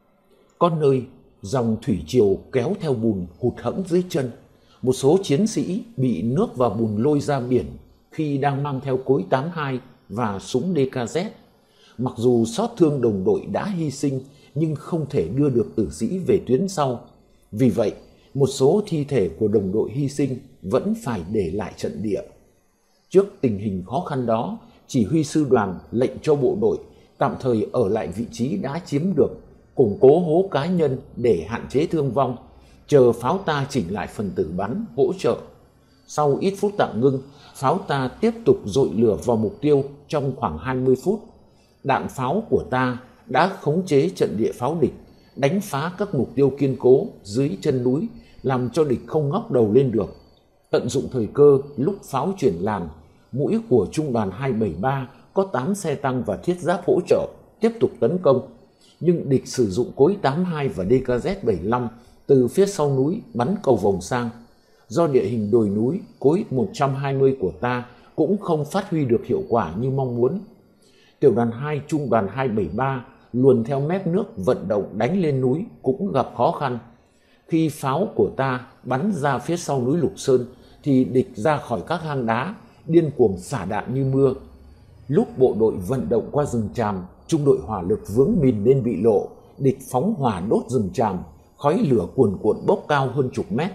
Có nơi, dòng thủy triều kéo theo bùn hụt hẫng dưới chân. Một số chiến sĩ bị nước và bùn lôi ra biển khi đang mang theo cối tám hai và súng D K Z. Mặc dù xót thương đồng đội đã hy sinh nhưng không thể đưa được tử sĩ về tuyến sau. Vì vậy, một số thi thể của đồng đội hy sinh vẫn phải để lại trận địa. Trước tình hình khó khăn đó, chỉ huy sư đoàn lệnh cho bộ đội tạm thời ở lại vị trí đã chiếm được, củng cố hố cá nhân để hạn chế thương vong, chờ pháo ta chỉnh lại phần tử bắn, hỗ trợ. Sau ít phút tạm ngưng, pháo ta tiếp tục dội lửa vào mục tiêu trong khoảng hai mươi phút. Đạn pháo của ta đã khống chế trận địa pháo địch, đánh phá các mục tiêu kiên cố dưới chân núi, làm cho địch không ngóc đầu lên được. Tận dụng thời cơ lúc pháo chuyển làn, mũi của trung đoàn hai bảy ba có tám xe tăng và thiết giáp hỗ trợ tiếp tục tấn công. Nhưng địch sử dụng cối tám hai và D K Z bảy lăm từ phía sau núi bắn cầu vòng sang. Do địa hình đồi núi, cối một trăm hai mươi của ta cũng không phát huy được hiệu quả như mong muốn. Tiểu đoàn hai trung đoàn hai bảy ba luồn theo mép nước vận động đánh lên núi cũng gặp khó khăn. Khi pháo của ta bắn ra phía sau núi Lục Sơn thì địch ra khỏi các hang đá, điên cuồng xả đạn như mưa. Lúc bộ đội vận động qua rừng tràm, trung đội hỏa lực vướng mìn nên bị lộ, địch phóng hỏa đốt rừng tràm, khói lửa cuồn cuộn bốc cao hơn chục mét.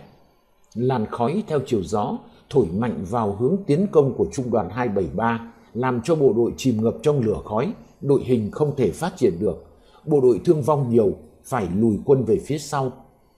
Làn khói theo chiều gió thổi mạnh vào hướng tiến công của trung đoàn hai bảy ba, làm cho bộ đội chìm ngập trong lửa khói, đội hình không thể phát triển được. Bộ đội thương vong nhiều, phải lùi quân về phía sau.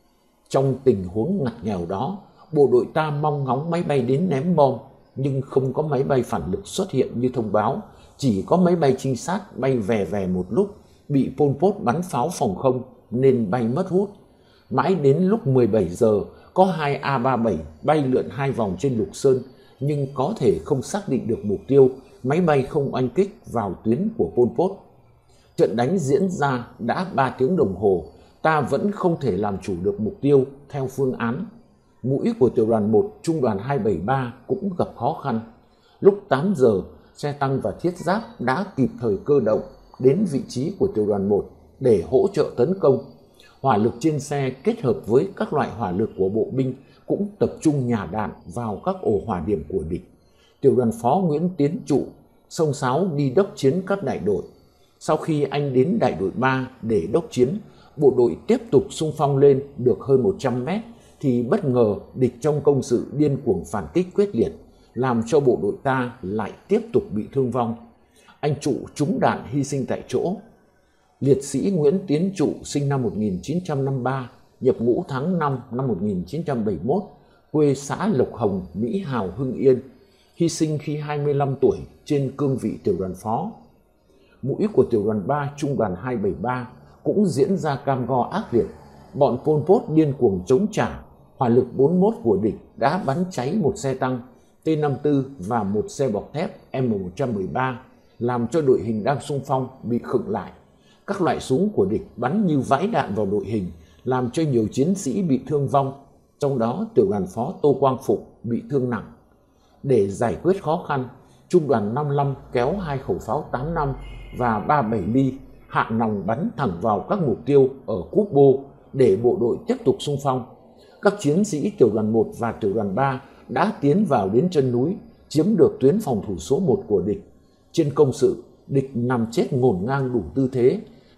Trong tình huống ngặt nghèo đó, bộ đội ta mong ngóng máy bay đến ném bom, nhưng không có máy bay phản lực xuất hiện như thông báo, chỉ có máy bay trinh sát bay vè vè một lúc, bị Pol Pot bắn pháo phòng không nên bay mất hút. Mãi đến lúc mười bảy giờ, có hai A ba mươi bảy bay lượn hai vòng trên Lục Sơn, nhưng có thể không xác định được mục tiêu, máy bay không oanh kích vào tuyến của Pol Pot. Trận đánh diễn ra đã ba tiếng đồng hồ, ta vẫn không thể làm chủ được mục tiêu theo phương án. Mũi của tiểu đoàn một trung đoàn hai bảy ba cũng gặp khó khăn. Lúc tám giờ, xe tăng và thiết giáp đã kịp thời cơ động đến vị trí của tiểu đoàn một để hỗ trợ tấn công. Hỏa lực trên xe kết hợp với các loại hỏa lực của bộ binh cũng tập trung nhả đạn vào các ổ hỏa điểm của địch. Tiểu đoàn phó Nguyễn Tiến Trụ xông xáo đi đốc chiến các đại đội. Sau khi anh đến đại đội ba để đốc chiến, bộ đội tiếp tục xung phong lên được hơn một trăm mét thì bất ngờ địch trong công sự điên cuồng phản kích quyết liệt, làm cho bộ đội ta lại tiếp tục bị thương vong. Anh Trụ trúng đạn hy sinh tại chỗ. Liệt sĩ Nguyễn Tiến Trụ sinh năm một nghìn chín trăm năm mươi ba, nhập ngũ tháng năm năm một nghìn chín trăm bảy mươi mốt, quê xã Lộc Hồng, Mỹ Hào, Hưng Yên, hy sinh khi hai mươi lăm tuổi trên cương vị tiểu đoàn phó. Mũi của tiểu đoàn ba trung đoàn hai bảy ba cũng diễn ra cam go ác liệt. Bọn Pol Pot điên cuồng chống trả, hỏa lực bốn mươi mốt của địch đã bắn cháy một xe tăng T năm mươi tư và một xe bọc thép M một trăm mười ba, làm cho đội hình đang xung phong bị khựng lại. Các loại súng của địch bắn như vãi đạn vào đội hình, làm cho nhiều chiến sĩ bị thương vong, trong đó tiểu đoàn phó Tô Quang Phục bị thương nặng. Để giải quyết khó khăn, trung đoàn năm mươi lăm kéo hai khẩu pháo tám năm và ba mươi bảy ly hạ nòng bắn thẳng vào các mục tiêu ở Cúp Bô để bộ đội tiếp tục xung phong. Các chiến sĩ tiểu đoàn một và tiểu đoàn ba đã tiến vào đến chân núi, chiếm được tuyến phòng thủ số một của địch. Trên công sự, địch nằm chết ngổn ngang đủ tư thế,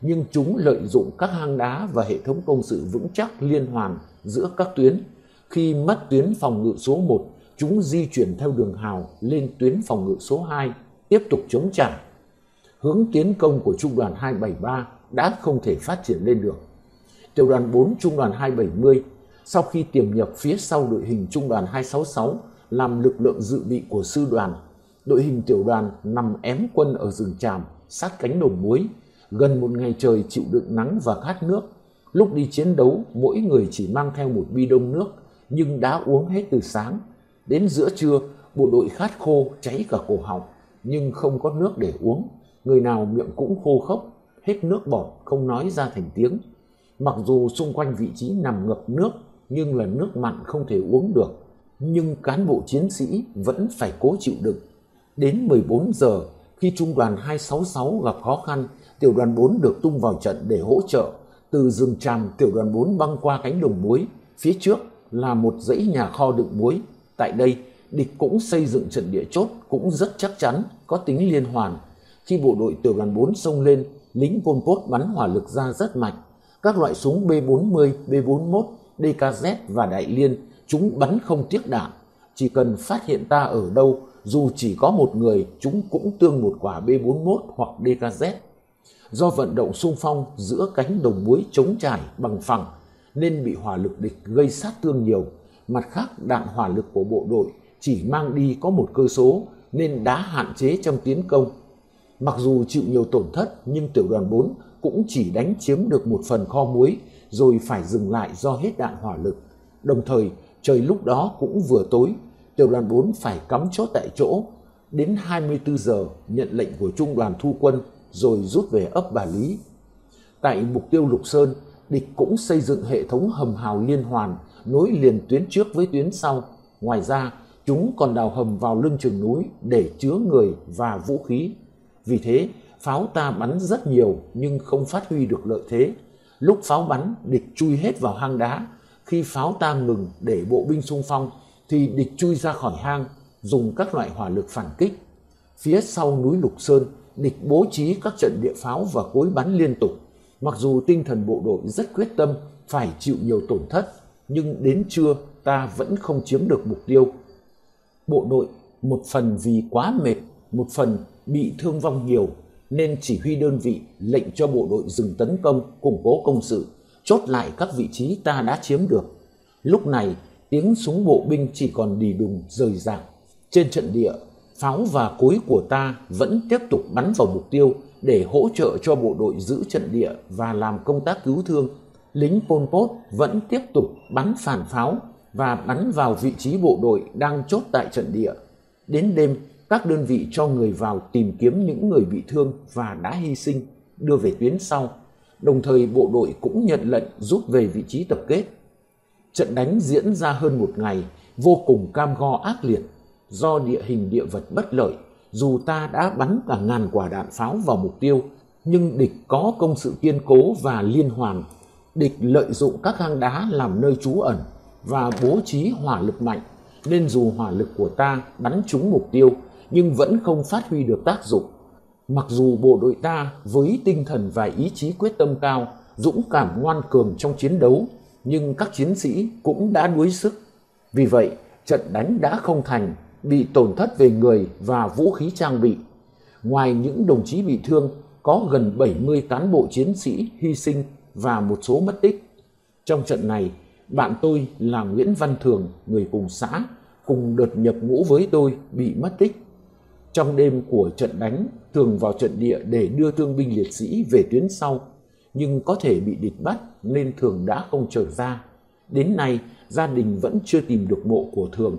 nhưng chúng lợi dụng các hang đá và hệ thống công sự vững chắc liên hoàn giữa các tuyến. Khi mất tuyến phòng ngự số một, chúng di chuyển theo đường hào lên tuyến phòng ngự số hai, tiếp tục chống trả. Hướng tiến công của Trung đoàn hai bảy ba đã không thể phát triển lên được. Tiểu đoàn bốn Trung đoàn hai bảy mươi, sau khi tiềm nhập phía sau đội hình Trung đoàn hai sáu sáu làm lực lượng dự bị của sư đoàn, đội hình tiểu đoàn nằm ém quân ở rừng tràm sát cánh đồng muối, gần một ngày trời chịu đựng nắng và khát nước. Lúc đi chiến đấu, mỗi người chỉ mang theo một bi đông nước, nhưng đã uống hết từ sáng. Đến giữa trưa, bộ đội khát khô cháy cả cổ họng, nhưng không có nước để uống. Người nào miệng cũng khô khốc, hết nước bọt, không nói ra thành tiếng. Mặc dù xung quanh vị trí nằm ngập nước, nhưng là nước mặn không thể uống được. Nhưng cán bộ chiến sĩ vẫn phải cố chịu đựng. Đến mười bốn giờ, khi Trung đoàn hai sáu sáu gặp khó khăn, tiểu đoàn bốn được tung vào trận để hỗ trợ. Từ rừng tràm, tiểu đoàn bốn băng qua cánh đồng muối. Phía trước là một dãy nhà kho đựng muối. Tại đây, địch cũng xây dựng trận địa chốt cũng rất chắc chắn, có tính liên hoàn. Khi bộ đội tiểu đoàn bốn xông lên, lính Pol Pot bắn hỏa lực ra rất mạnh. Các loại súng B bốn mươi, B bốn mươi mốt, đê ca dét và Đại Liên, chúng bắn không tiếc đạn. Chỉ cần phát hiện ta ở đâu, dù chỉ có một người, chúng cũng tương một quả B bốn mươi mốt hoặc đê ca dét. Do vận động xung phong giữa cánh đồng muối trống trải bằng phẳng, nên bị hỏa lực địch gây sát thương nhiều. Mặt khác, đạn hỏa lực của bộ đội chỉ mang đi có một cơ số, nên đã hạn chế trong tiến công. Mặc dù chịu nhiều tổn thất, nhưng tiểu đoàn bốn cũng chỉ đánh chiếm được một phần kho muối, rồi phải dừng lại do hết đạn hỏa lực. Đồng thời, trời lúc đó cũng vừa tối, tiểu đoàn bốn phải cắm chốt tại chỗ. Đến hai mươi tư giờ, nhận lệnh của trung đoàn thu quân, rồi rút về ấp Bà Lý. Tại mục tiêu Lục Sơn, địch cũng xây dựng hệ thống hầm hào liên hoàn, nối liền tuyến trước với tuyến sau. Ngoài ra, chúng còn đào hầm vào lưng chừng núi để chứa người và vũ khí. Vì thế, pháo ta bắn rất nhiều nhưng không phát huy được lợi thế. Lúc pháo bắn, địch chui hết vào hang đá. Khi pháo ta ngừng để bộ binh xung phong, thì địch chui ra khỏi hang, dùng các loại hỏa lực phản kích. Phía sau núi Lục Sơn, địch bố trí các trận địa pháo và cối bắn liên tục. Mặc dù tinh thần bộ đội rất quyết tâm, phải chịu nhiều tổn thất, nhưng đến trưa ta vẫn không chiếm được mục tiêu. Bộ đội một phần vì quá mệt, một phần bị thương vong nhiều, nên chỉ huy đơn vị lệnh cho bộ đội dừng tấn công, củng cố công sự, chốt lại các vị trí ta đã chiếm được. Lúc này, tiếng súng bộ binh chỉ còn đì đùng rời rạc. Trên trận địa, pháo và cối của ta vẫn tiếp tục bắn vào mục tiêu để hỗ trợ cho bộ đội giữ trận địa và làm công tác cứu thương. Lính Pol Pot vẫn tiếp tục bắn phản pháo và bắn vào vị trí bộ đội đang chốt tại trận địa. Đến đêm, các đơn vị cho người vào tìm kiếm những người bị thương và đã hy sinh, đưa về tuyến sau. Đồng thời bộ đội cũng nhận lệnh rút về vị trí tập kết. Trận đánh diễn ra hơn một ngày, vô cùng cam go ác liệt. Do địa hình địa vật bất lợi, dù ta đã bắn cả ngàn quả đạn pháo vào mục tiêu, nhưng địch có công sự kiên cố và liên hoàn. Địch lợi dụng các hang đá làm nơi trú ẩn và bố trí hỏa lực mạnh, nên dù hỏa lực của ta bắn trúng mục tiêu, nhưng vẫn không phát huy được tác dụng. Mặc dù bộ đội ta với tinh thần và ý chí quyết tâm cao, dũng cảm ngoan cường trong chiến đấu, nhưng các chiến sĩ cũng đã đuối sức. Vì vậy, trận đánh đã không thành, bị tổn thất về người và vũ khí trang bị. Ngoài những đồng chí bị thương, có gần bảy mươi cán bộ chiến sĩ hy sinh và một số mất tích. Trong trận này, bạn tôi là Nguyễn Văn Thường, người cùng xã, cùng đợt nhập ngũ với tôi, bị mất tích. Trong đêm của trận đánh, Thường vào trận địa để đưa thương binh liệt sĩ về tuyến sau, nhưng có thể bị địch bắt nên Thường đã không trở ra. Đến nay, gia đình vẫn chưa tìm được mộ của Thường.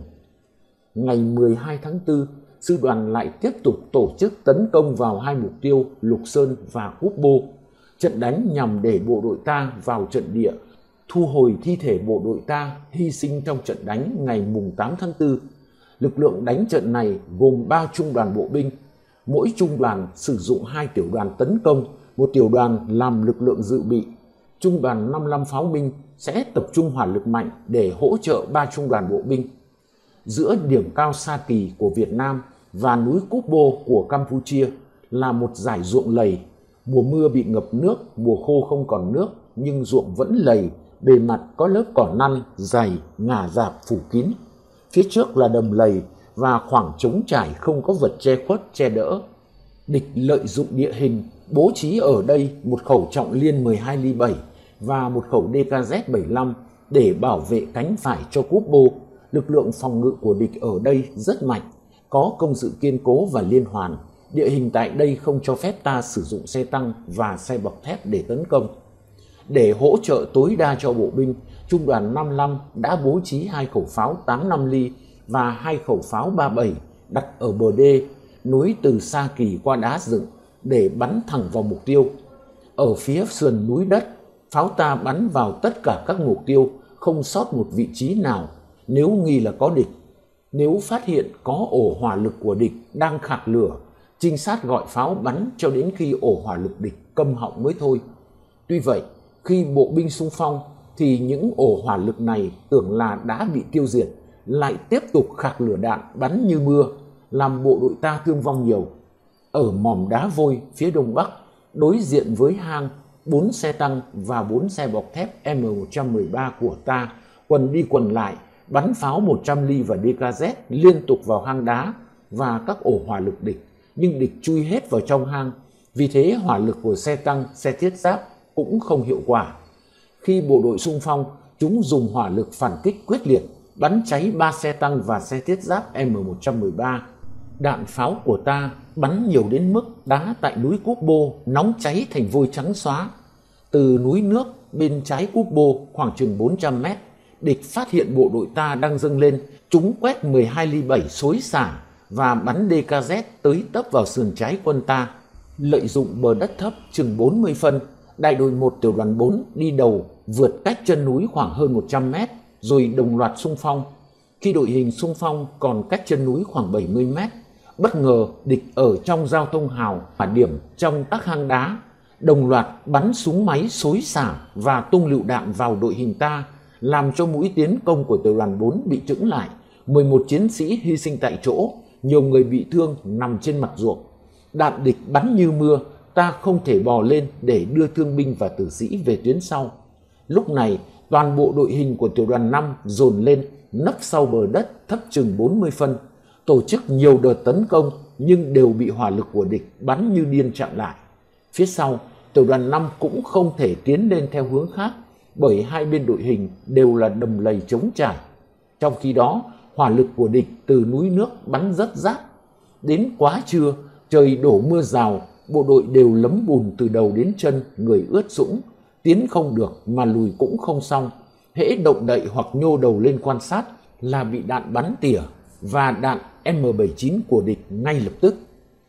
Ngày mười hai tháng tư, sư đoàn lại tiếp tục tổ chức tấn công vào hai mục tiêu Lục Sơn và Cúp Bô. Trận đánh nhằm để bộ đội ta vào trận địa, thu hồi thi thể bộ đội ta hy sinh trong trận đánh ngày mùng tám tháng tư. Lực lượng đánh trận này gồm ba trung đoàn bộ binh. Mỗi trung đoàn sử dụng hai tiểu đoàn tấn công, một tiểu đoàn làm lực lượng dự bị. Trung đoàn năm mươi lăm pháo binh sẽ tập trung hỏa lực mạnh để hỗ trợ ba trung đoàn bộ binh. Giữa điểm cao Sa Kỳ của Việt Nam và núi Cúp Bô của Campuchia là một dải ruộng lầy. Mùa mưa bị ngập nước, mùa khô không còn nước, nhưng ruộng vẫn lầy, bề mặt có lớp cỏ năn dày, ngả rạp phủ kín. Phía trước là đầm lầy và khoảng trống trải không có vật che khuất, che đỡ. Địch lợi dụng địa hình, bố trí ở đây một khẩu trọng liên mười hai ly bảy và một khẩu đê ca dét bảy mươi lăm để bảo vệ cánh phải cho Cupo. Lực lượng phòng ngự của địch ở đây rất mạnh, có công sự kiên cố và liên hoàn. Địa hình tại đây không cho phép ta sử dụng xe tăng và xe bọc thép để tấn công. Để hỗ trợ tối đa cho bộ binh, Trung đoàn năm mươi lăm đã bố trí hai khẩu pháo tám mươi lăm ly và hai khẩu pháo ba mươi bảy đặt ở bờ đê, nối từ Sa Kỳ qua đá dựng để bắn thẳng vào mục tiêu. Ở phía sườn núi đất, pháo ta bắn vào tất cả các mục tiêu, không sót một vị trí nào nếu nghi là có địch. Nếu phát hiện có ổ hỏa lực của địch đang khạc lửa, trinh sát gọi pháo bắn cho đến khi ổ hỏa lực địch câm họng mới thôi. Tuy vậy, khi bộ binh xung phong thì những ổ hỏa lực này tưởng là đã bị tiêu diệt, lại tiếp tục khạc lửa đạn bắn như mưa, làm bộ đội ta thương vong nhiều. Ở mỏm đá vôi phía đông bắc, đối diện với hang, bốn xe tăng và bốn xe bọc thép M một trăm mười ba của ta quần đi quần lại, bắn pháo một trăm ly và đê ca dét liên tục vào hang đá và các ổ hỏa lực địch, nhưng địch chui hết vào trong hang. Vì thế hỏa lực của xe tăng, xe thiết giáp cũng không hiệu quả. Khi bộ đội xung phong, chúng dùng hỏa lực phản kích quyết liệt, bắn cháy ba xe tăng và xe thiết giáp M một trăm mười ba. Đạn pháo của ta bắn nhiều đến mức đá tại núi Cupo nóng cháy thành vôi trắng xóa. Từ núi nước bên trái Cupo khoảng chừng bốn trăm mét, địch phát hiện bộ đội ta đang dâng lên, chúng quét mười hai ly bảy xối xả và bắn đê ca dét tới tấp vào sườn trái quân ta. Lợi dụng bờ đất thấp chừng bốn mươi phân, đại đội một tiểu đoàn bốn đi đầu vượt cách chân núi khoảng hơn một trăm mét rồi đồng loạt xung phong. Khi đội hình xung phong còn cách chân núi khoảng bảy mươi mét, bất ngờ địch ở trong giao thông hào hỏa điểm trong các hang đá, đồng loạt bắn súng máy xối xả và tung lựu đạn vào đội hình ta, làm cho mũi tiến công của tiểu đoàn bốn bị chững lại, mười một chiến sĩ hy sinh tại chỗ, nhiều người bị thương nằm trên mặt ruộng. Đạn địch bắn như mưa, ta không thể bò lên để đưa thương binh và tử sĩ về tuyến sau. Lúc này, toàn bộ đội hình của tiểu đoàn năm dồn lên, nấp sau bờ đất thấp chừng bốn mươi phân, tổ chức nhiều đợt tấn công nhưng đều bị hỏa lực của địch bắn như điên chặn lại. Phía sau, tiểu đoàn năm cũng không thể tiến lên theo hướng khác, bởi hai bên đội hình đều là đầm lầy trống trải. Trong khi đó, hỏa lực của địch từ núi nước bắn rất rát. Đến quá trưa, trời đổ mưa rào, bộ đội đều lấm bùn từ đầu đến chân, người ướt sũng, tiến không được mà lùi cũng không xong. Hễ động đậy hoặc nhô đầu lên quan sát là bị đạn bắn tỉa và đạn M bảy mươi chín của địch ngay lập tức.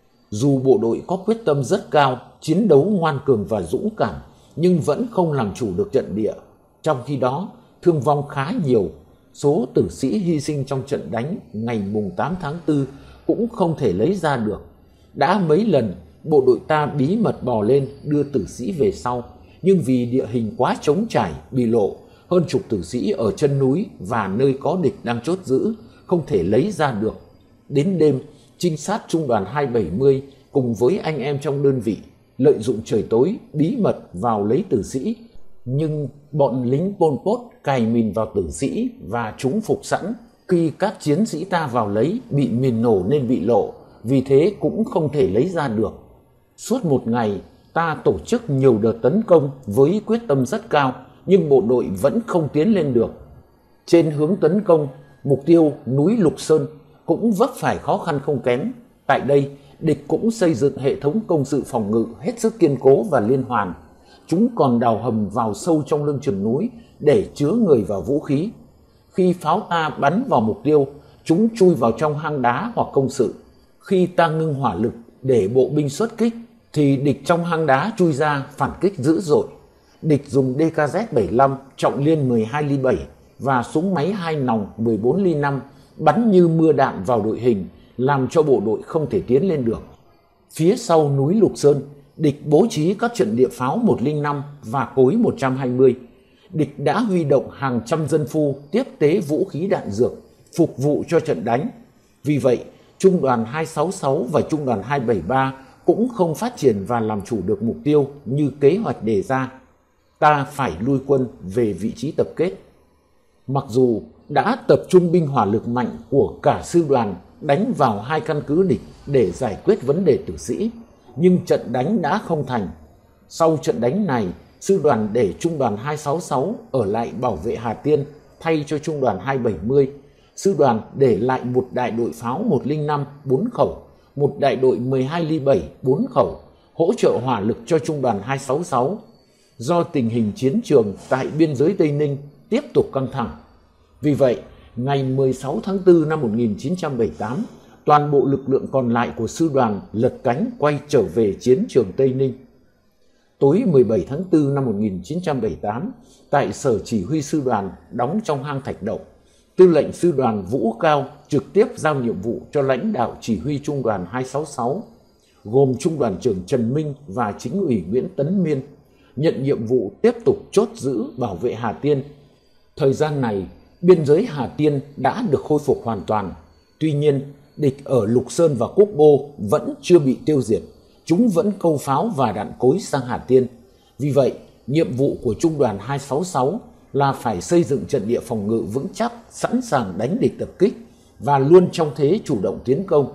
Dù bộ đội có quyết tâm rất cao, chiến đấu ngoan cường và dũng cảm, nhưng vẫn không làm chủ được trận địa. Trong khi đó, thương vong khá nhiều. Số tử sĩ hy sinh trong trận đánh ngày mùng tám tháng tư cũng không thể lấy ra được. Đã mấy lần, bộ đội ta bí mật bò lên đưa tử sĩ về sau, nhưng vì địa hình quá trống trải, bị lộ, hơn chục tử sĩ ở chân núi và nơi có địch đang chốt giữ, không thể lấy ra được. Đến đêm, trinh sát trung đoàn hai bảy mươi cùng với anh em trong đơn vị lợi dụng trời tối bí mật vào lấy tử sĩ, nhưng bọn lính Pol Pot cài mìn vào tử sĩ và chúng phục sẵn. Khi các chiến sĩ ta vào lấy bị mìn nổ nên bị lộ, vì thế cũng không thể lấy ra được. Suốt một ngày, ta tổ chức nhiều đợt tấn công với quyết tâm rất cao, nhưng bộ đội vẫn không tiến lên được. Trên hướng tấn công, mục tiêu núi Lục Sơn cũng vấp phải khó khăn không kém. Tại đây, địch cũng xây dựng hệ thống công sự phòng ngự hết sức kiên cố và liên hoàn. Chúng còn đào hầm vào sâu trong lưng chừng núi để chứa người và vũ khí. Khi pháo ta bắn vào mục tiêu, chúng chui vào trong hang đá hoặc công sự. Khi ta ngưng hỏa lực để bộ binh xuất kích, thì địch trong hang đá chui ra phản kích dữ dội. Địch dùng đê ca dét bảy mươi lăm trọng liên mười hai ly bảy và súng máy hai nòng mười bốn ly năm bắn như mưa đạn vào đội hình, làm cho bộ đội không thể tiến lên được. Phía sau núi Lục Sơn, địch bố trí các trận địa pháo một không năm và cối một trăm hai mươi. Địch đã huy động hàng trăm dân phu tiếp tế vũ khí đạn dược, phục vụ cho trận đánh. Vì vậy, Trung đoàn hai sáu sáu và Trung đoàn hai bảy ba cũng không phát triển và làm chủ được mục tiêu như kế hoạch đề ra. Ta phải lui quân về vị trí tập kết. Mặc dù đã tập trung binh hỏa lực mạnh của cả sư đoàn đánh vào hai căn cứ địch để giải quyết vấn đề tử sĩ, nhưng trận đánh đã không thành. Sau trận đánh này, sư đoàn để trung đoàn hai sáu sáu ở lại bảo vệ Hà Tiên thay cho trung đoàn hai bảy mươi. Sư đoàn để lại một đại đội pháo một không năm bốn khẩu, một đại đội mười hai ly bảy bốn khẩu, hỗ trợ hỏa lực cho trung đoàn hai sáu sáu. Do tình hình chiến trường tại biên giới Tây Ninh tiếp tục căng thẳng. Vì vậy, ngày mười sáu tháng tư năm một nghìn chín trăm bảy mươi tám, toàn bộ lực lượng còn lại của sư đoàn lật cánh quay trở về chiến trường Tây Ninh. Tối mười bảy tháng tư năm một nghìn chín trăm bảy mươi tám, tại sở chỉ huy sư đoàn đóng trong hang Thạch Đậu, tư lệnh sư đoàn Vũ Cao trực tiếp giao nhiệm vụ cho lãnh đạo chỉ huy trung đoàn hai sáu sáu, gồm trung đoàn trưởng Trần Minh và chính ủy Nguyễn Tấn Miên, nhận nhiệm vụ tiếp tục chốt giữ bảo vệ Hà Tiên. Thời gian này, biên giới Hà Tiên đã được khôi phục hoàn toàn. Tuy nhiên, địch ở Lục Sơn và Cúc Bô vẫn chưa bị tiêu diệt. Chúng vẫn câu pháo và đạn cối sang Hà Tiên. Vì vậy, nhiệm vụ của trung đoàn hai sáu sáu là phải xây dựng trận địa phòng ngự vững chắc, sẵn sàng đánh địch tập kích và luôn trong thế chủ động tiến công.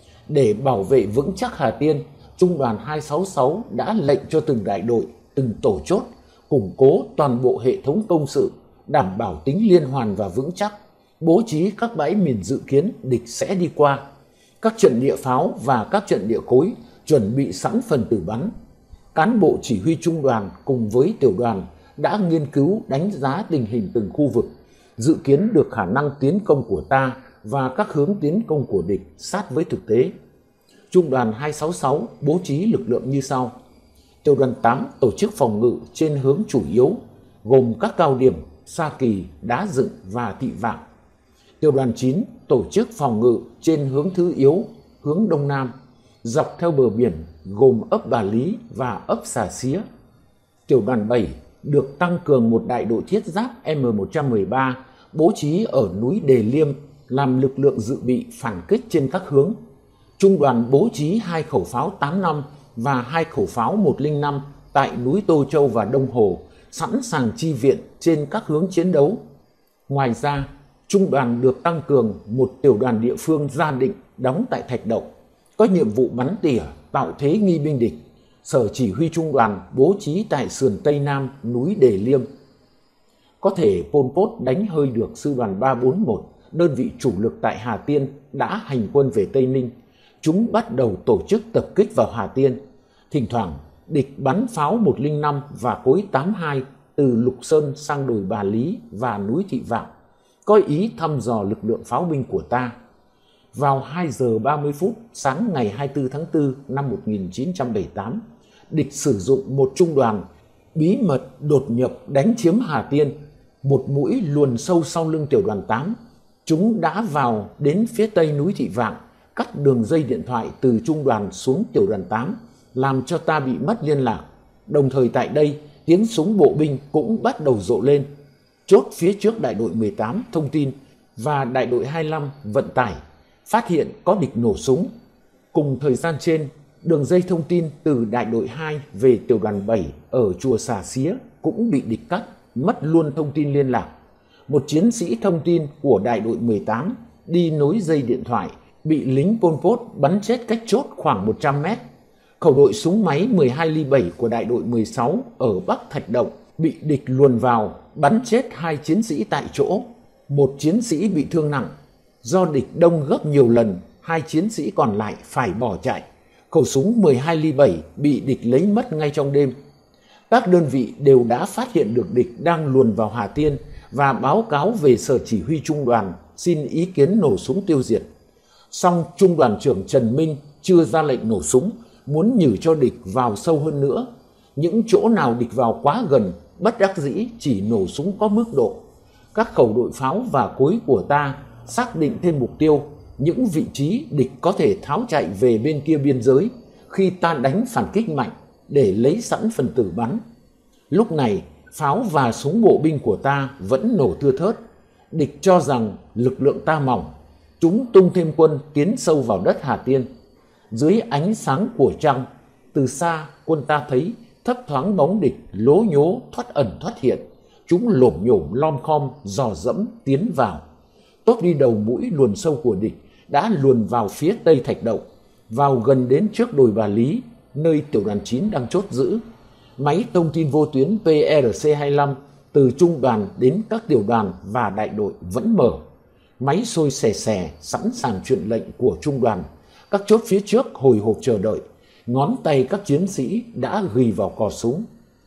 Để bảo vệ vững chắc Hà Tiên, trung đoàn hai sáu sáu đã lệnh cho từng đại đội, từng tổ chốt củng cố toàn bộ hệ thống công sự, đảm bảo tính liên hoàn và vững chắc, bố trí các bãi mìn dự kiến địch sẽ đi qua, các trận địa pháo và các trận địa cối chuẩn bị sẵn phần tử bắn. Cán bộ chỉ huy trung đoàn cùng với tiểu đoàn đã nghiên cứu đánh giá tình hình từng khu vực, dự kiến được khả năng tiến công của ta và các hướng tiến công của địch sát với thực tế. Trung đoàn hai sáu sáu bố trí lực lượng như sau. Tiểu đoàn tám tổ chức phòng ngự trên hướng chủ yếu, gồm các cao điểm Sa Kỳ, Đá Dựng và Thị Vạn. Tiểu đoàn chín tổ chức phòng ngự trên hướng thứ yếu, hướng đông nam, dọc theo bờ biển, gồm ấp Bà Lý và ấp Xà Xía. Tiểu đoàn bảy được tăng cường một đại đội thiết giáp M một trăm mười ba bố trí ở núi Đề Liêm làm lực lượng dự bị phản kích trên các hướng. Trung đoàn bố trí hai khẩu pháo tám năm và hai khẩu pháo một không năm tại núi Tô Châu và Đông Hồ, sẵn sàng chi viện trên các hướng chiến đấu. Ngoài ra, trung đoàn được tăng cường một tiểu đoàn địa phương Gia Định đóng tại Thạch Đậu, có nhiệm vụ bắn tỉa, tạo thế nghi binh địch. Sở chỉ huy trung đoàn bố trí tại sườn Tây Nam núi Đề Liêm. Có thể Pol Pot đánh hơi được sư đoàn ba bốn một, đơn vị chủ lực tại Hà Tiên, đã hành quân về Tây Ninh. Chúng bắt đầu tổ chức tập kích vào Hà Tiên. Thỉnh thoảng, địch bắn pháo một không năm và cối tám hai từ Lục Sơn sang đồi Bà Lý và núi Thị Vạn, có ý thăm dò lực lượng pháo binh của ta. Vào hai giờ ba mươi phút sáng ngày hai mươi tư tháng tư năm một nghìn chín trăm bảy mươi tám, địch sử dụng một trung đoàn bí mật đột nhập đánh chiếm Hà Tiên, một mũi luồn sâu sau lưng tiểu đoàn tám. Chúng đã vào đến phía tây núi Thị Vạn, cắt đường dây điện thoại từ trung đoàn xuống tiểu đoàn tám, làm cho ta bị mất liên lạc. Đồng thời tại đây, tiếng súng bộ binh cũng bắt đầu rộ lên. Chốt phía trước đại đội mười tám thông tin và đại đội hai mươi lăm vận tải phát hiện có địch nổ súng. Cùng thời gian trên, đường dây thông tin từ đại đội hai về tiểu đoàn bảy ở chùa Xà Xía cũng bị địch cắt, mất luôn thông tin liên lạc. Một chiến sĩ thông tin của đại đội mười tám đi nối dây điện thoại bị lính Pol Pot bắn chết cách chốt khoảng một trăm mét. Khẩu đội súng máy mười hai ly bảy của đại đội mười sáu ở Bắc Thạch Động bị địch luồn vào, bắn chết hai chiến sĩ tại chỗ. Một chiến sĩ bị thương nặng. Do địch đông gấp nhiều lần, hai chiến sĩ còn lại phải bỏ chạy. Khẩu súng mười hai ly bảy bị địch lấy mất ngay trong đêm. Các đơn vị đều đã phát hiện được địch đang luồn vào Hà Tiên và báo cáo về sở chỉ huy trung đoàn xin ý kiến nổ súng tiêu diệt. Song trung đoàn trưởng Trần Minh chưa ra lệnh nổ súng, muốn nhử cho địch vào sâu hơn nữa. Những chỗ nào địch vào quá gần, bất đắc dĩ chỉ nổ súng có mức độ. Các khẩu đội pháo và cối của ta xác định thêm mục tiêu, những vị trí địch có thể tháo chạy về bên kia biên giới khi ta đánh phản kích mạnh để lấy sẵn phần tử bắn. Lúc này, pháo và súng bộ binh của ta vẫn nổ thưa thớt. Địch cho rằng lực lượng ta mỏng, chúng tung thêm quân tiến sâu vào đất Hà Tiên. Dưới ánh sáng của trăng, từ xa quân ta thấy thấp thoáng bóng địch lố nhố thoát ẩn thoát hiện. Chúng lổm nhổm lom khom dò dẫm tiến vào. Tốp đi đầu mũi luồn sâu của địch đã luồn vào phía tây Thạch Động, vào gần đến trước đồi Bà Lý, nơi tiểu đoàn chín đang chốt giữ. Máy thông tin vô tuyến P R C hai mươi lăm từ trung đoàn đến các tiểu đoàn và đại đội vẫn mở. Máy sôi xè xè sẵn sàng truyền lệnh của trung đoàn. Các chốt phía trước hồi hộp chờ đợi. Ngón tay các chiến sĩ đã ghi vào cò súng.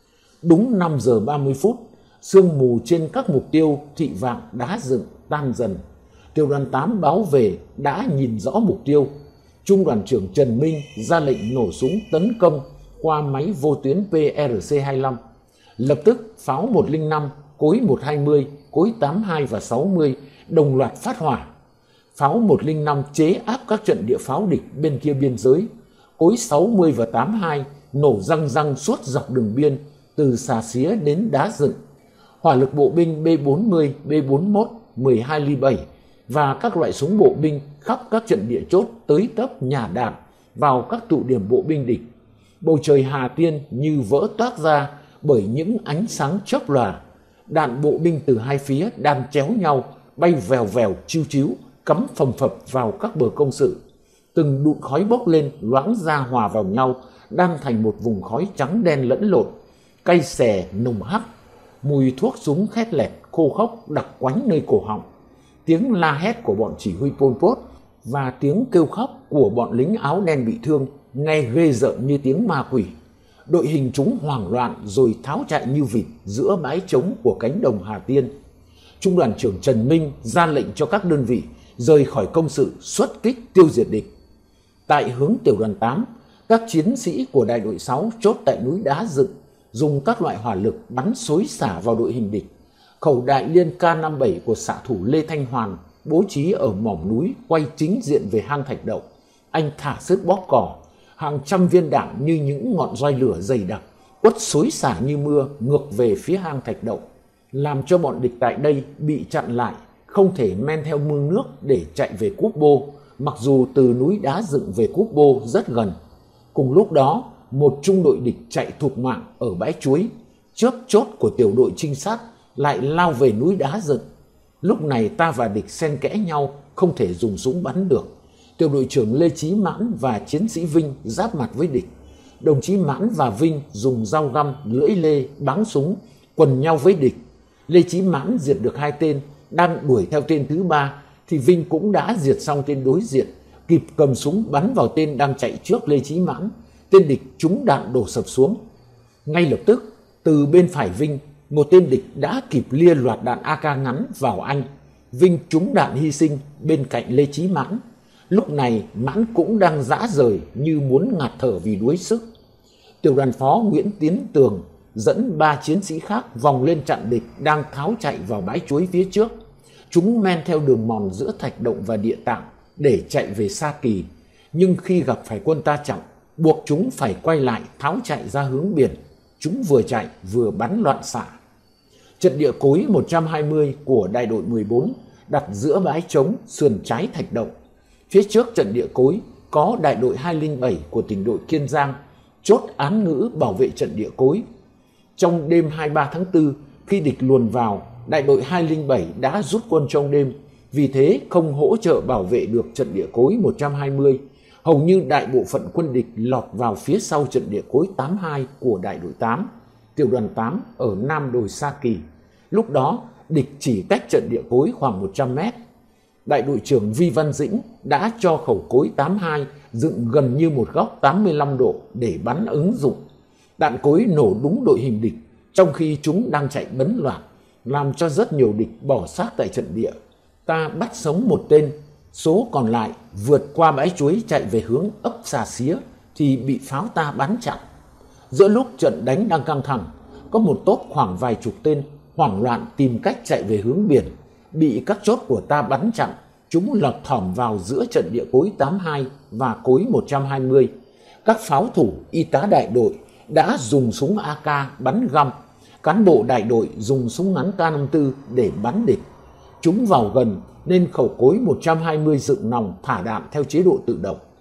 Đúng năm giờ ba mươi phút, sương mù trên các mục tiêu thị vạng đá dựng tan dần. Tiểu đoàn tám báo về đã nhìn rõ mục tiêu. Trung đoàn trưởng Trần Minh ra lệnh nổ súng tấn công qua máy vô tuyến P R C hai mươi lăm. Lập tức pháo một không năm, cối một hai mươi, cối tám hai và sáu mươi đồng loạt phát hỏa. Pháo một không năm chế áp các trận địa pháo địch bên kia biên giới. Cối sáu mươi và tám hai nổ răng răng suốt dọc đường biên từ Xà Xía đến Đá Dựng. Hỏa lực bộ binh B bốn mươi, B bốn mốt, mười hai ly bảy và các loại súng bộ binh khắp các trận địa chốt tới tấp nhả đạn vào các tụ điểm bộ binh địch. Bầu trời Hà Tiên như vỡ toác ra bởi những ánh sáng chớp lòa. Đạn bộ binh từ hai phía đan chéo nhau, bay vèo vèo chiu chiu, cắm phầm phập vào các bờ công sự. Từng đụn khói bốc lên loãng ra hòa vào nhau, đan thành một vùng khói trắng đen lẫn lộn, cay xè nùng hắc. Mùi thuốc súng khét lẹt khô khốc đặc quánh nơi cổ họng. Tiếng la hét của bọn chỉ huy Pol Pot và tiếng kêu khóc của bọn lính áo đen bị thương nghe ghê rợn như tiếng ma quỷ. Đội hình chúng hoảng loạn rồi tháo chạy như vịt giữa bãi trống của cánh đồng Hà Tiên. Trung đoàn trưởng Trần Minh ra lệnh cho các đơn vị rời khỏi công sự xuất kích tiêu diệt địch. Tại hướng tiểu đoàn tám, các chiến sĩ của đại đội sáu chốt tại núi Đá Dựng dùng các loại hỏa lực bắn xối xả vào đội hình địch. Khẩu đại liên K năm mươi bảy của xạ thủ Lê Thanh Hoàn bố trí ở mỏm núi quay chính diện về hang Thạch Động. Anh thả sức bóp cỏ, hàng trăm viên đạn như những ngọn roi lửa dày đặc quất xối xả như mưa ngược về phía hang Thạch Động, làm cho bọn địch tại đây bị chặn lại, không thể men theo mương nước để chạy về Cúp Bô, mặc dù từ núi Đá Dựng về Cúp Bô rất gần. Cùng lúc đó, một trung đội địch chạy thục mạng ở bãi chuối, trước chốt của tiểu đội trinh sát lại lao về núi Đá Dựng. Lúc này ta và địch xen kẽ nhau, không thể dùng súng bắn được. Tiểu đội trưởng Lê Chí Mãn và chiến sĩ Vinh giáp mặt với địch. Đồng chí Mãn và Vinh dùng dao găm, lưỡi lê, báng súng quần nhau với địch. Lê Chí Mãn diệt được hai tên, đang đuổi theo tên thứ ba thì Vinh cũng đã diệt xong tên đối diện, kịp cầm súng bắn vào tên đang chạy trước Lê Chí Mãn. Tên địch trúng đạn đổ sập xuống. Ngay lập tức, từ bên phải Vinh, một tên địch đã kịp lia loạt đạn A K ngắn vào anh. Vinh trúng đạn hy sinh bên cạnh Lê Chí Mãn. Lúc này Mãn cũng đang rã rời như muốn ngạt thở vì đuối sức. Tiểu đoàn phó Nguyễn Tiến Tường dẫn ba chiến sĩ khác vòng lên chặn địch đang tháo chạy vào bãi chuối phía trước. Chúng men theo đường mòn giữa Thạch Động và Địa Tạng để chạy về Sa Kỳ. Nhưng khi gặp phải quân ta chặn, buộc chúng phải quay lại tháo chạy ra hướng biển. Chúng vừa chạy vừa bắn loạn xạ. Trận địa cối một trăm hai mươi của đại đội mười bốn đặt giữa bãi trống sườn trái Thạch Động. Phía trước trận địa cối có đại đội hai không bảy của tỉnh đội Kiên Giang chốt án ngữ bảo vệ trận địa cối. Trong đêm hai mươi ba tháng tư, khi địch luồn vào, đại đội hai không bảy đã rút quân trong đêm, vì thế không hỗ trợ bảo vệ được trận địa cối một trăm hai mươi. Hầu như đại bộ phận quân địch lọt vào phía sau trận địa cối tám mươi hai của đại đội tám, tiểu đoàn tám ở Nam đồi Sa Kỳ. Lúc đó, địch chỉ cách trận địa cối khoảng một trăm mét. Đại đội trưởng Vi Văn Dĩnh đã cho khẩu cối tám mươi hai dựng gần như một góc tám mươi lăm độ để bắn ứng dụng. Đạn cối nổ đúng đội hình địch, trong khi chúng đang chạy bấn loạn, làm cho rất nhiều địch bỏ xác tại trận địa. Ta bắt sống một tên, số còn lại vượt qua bãi chuối chạy về hướng ấp Xà Xía thì bị pháo ta bắn chặn. Giữa lúc trận đánh đang căng thẳng, có một tốp khoảng vài chục tên hoảng loạn tìm cách chạy về hướng biển, bị các chốt của ta bắn chặn. Chúng lọt thỏm vào giữa trận địa cối tám mươi hai và cối một trăm hai mươi. Các pháo thủ y tá đại đội đã dùng súng A K bắn găm. Cán bộ đại đội dùng súng ngắn K năm mươi tư để bắn địch. Chúng vào gần nên khẩu cối một trăm hai mươi dựng nòng thả đạn theo chế độ tự động.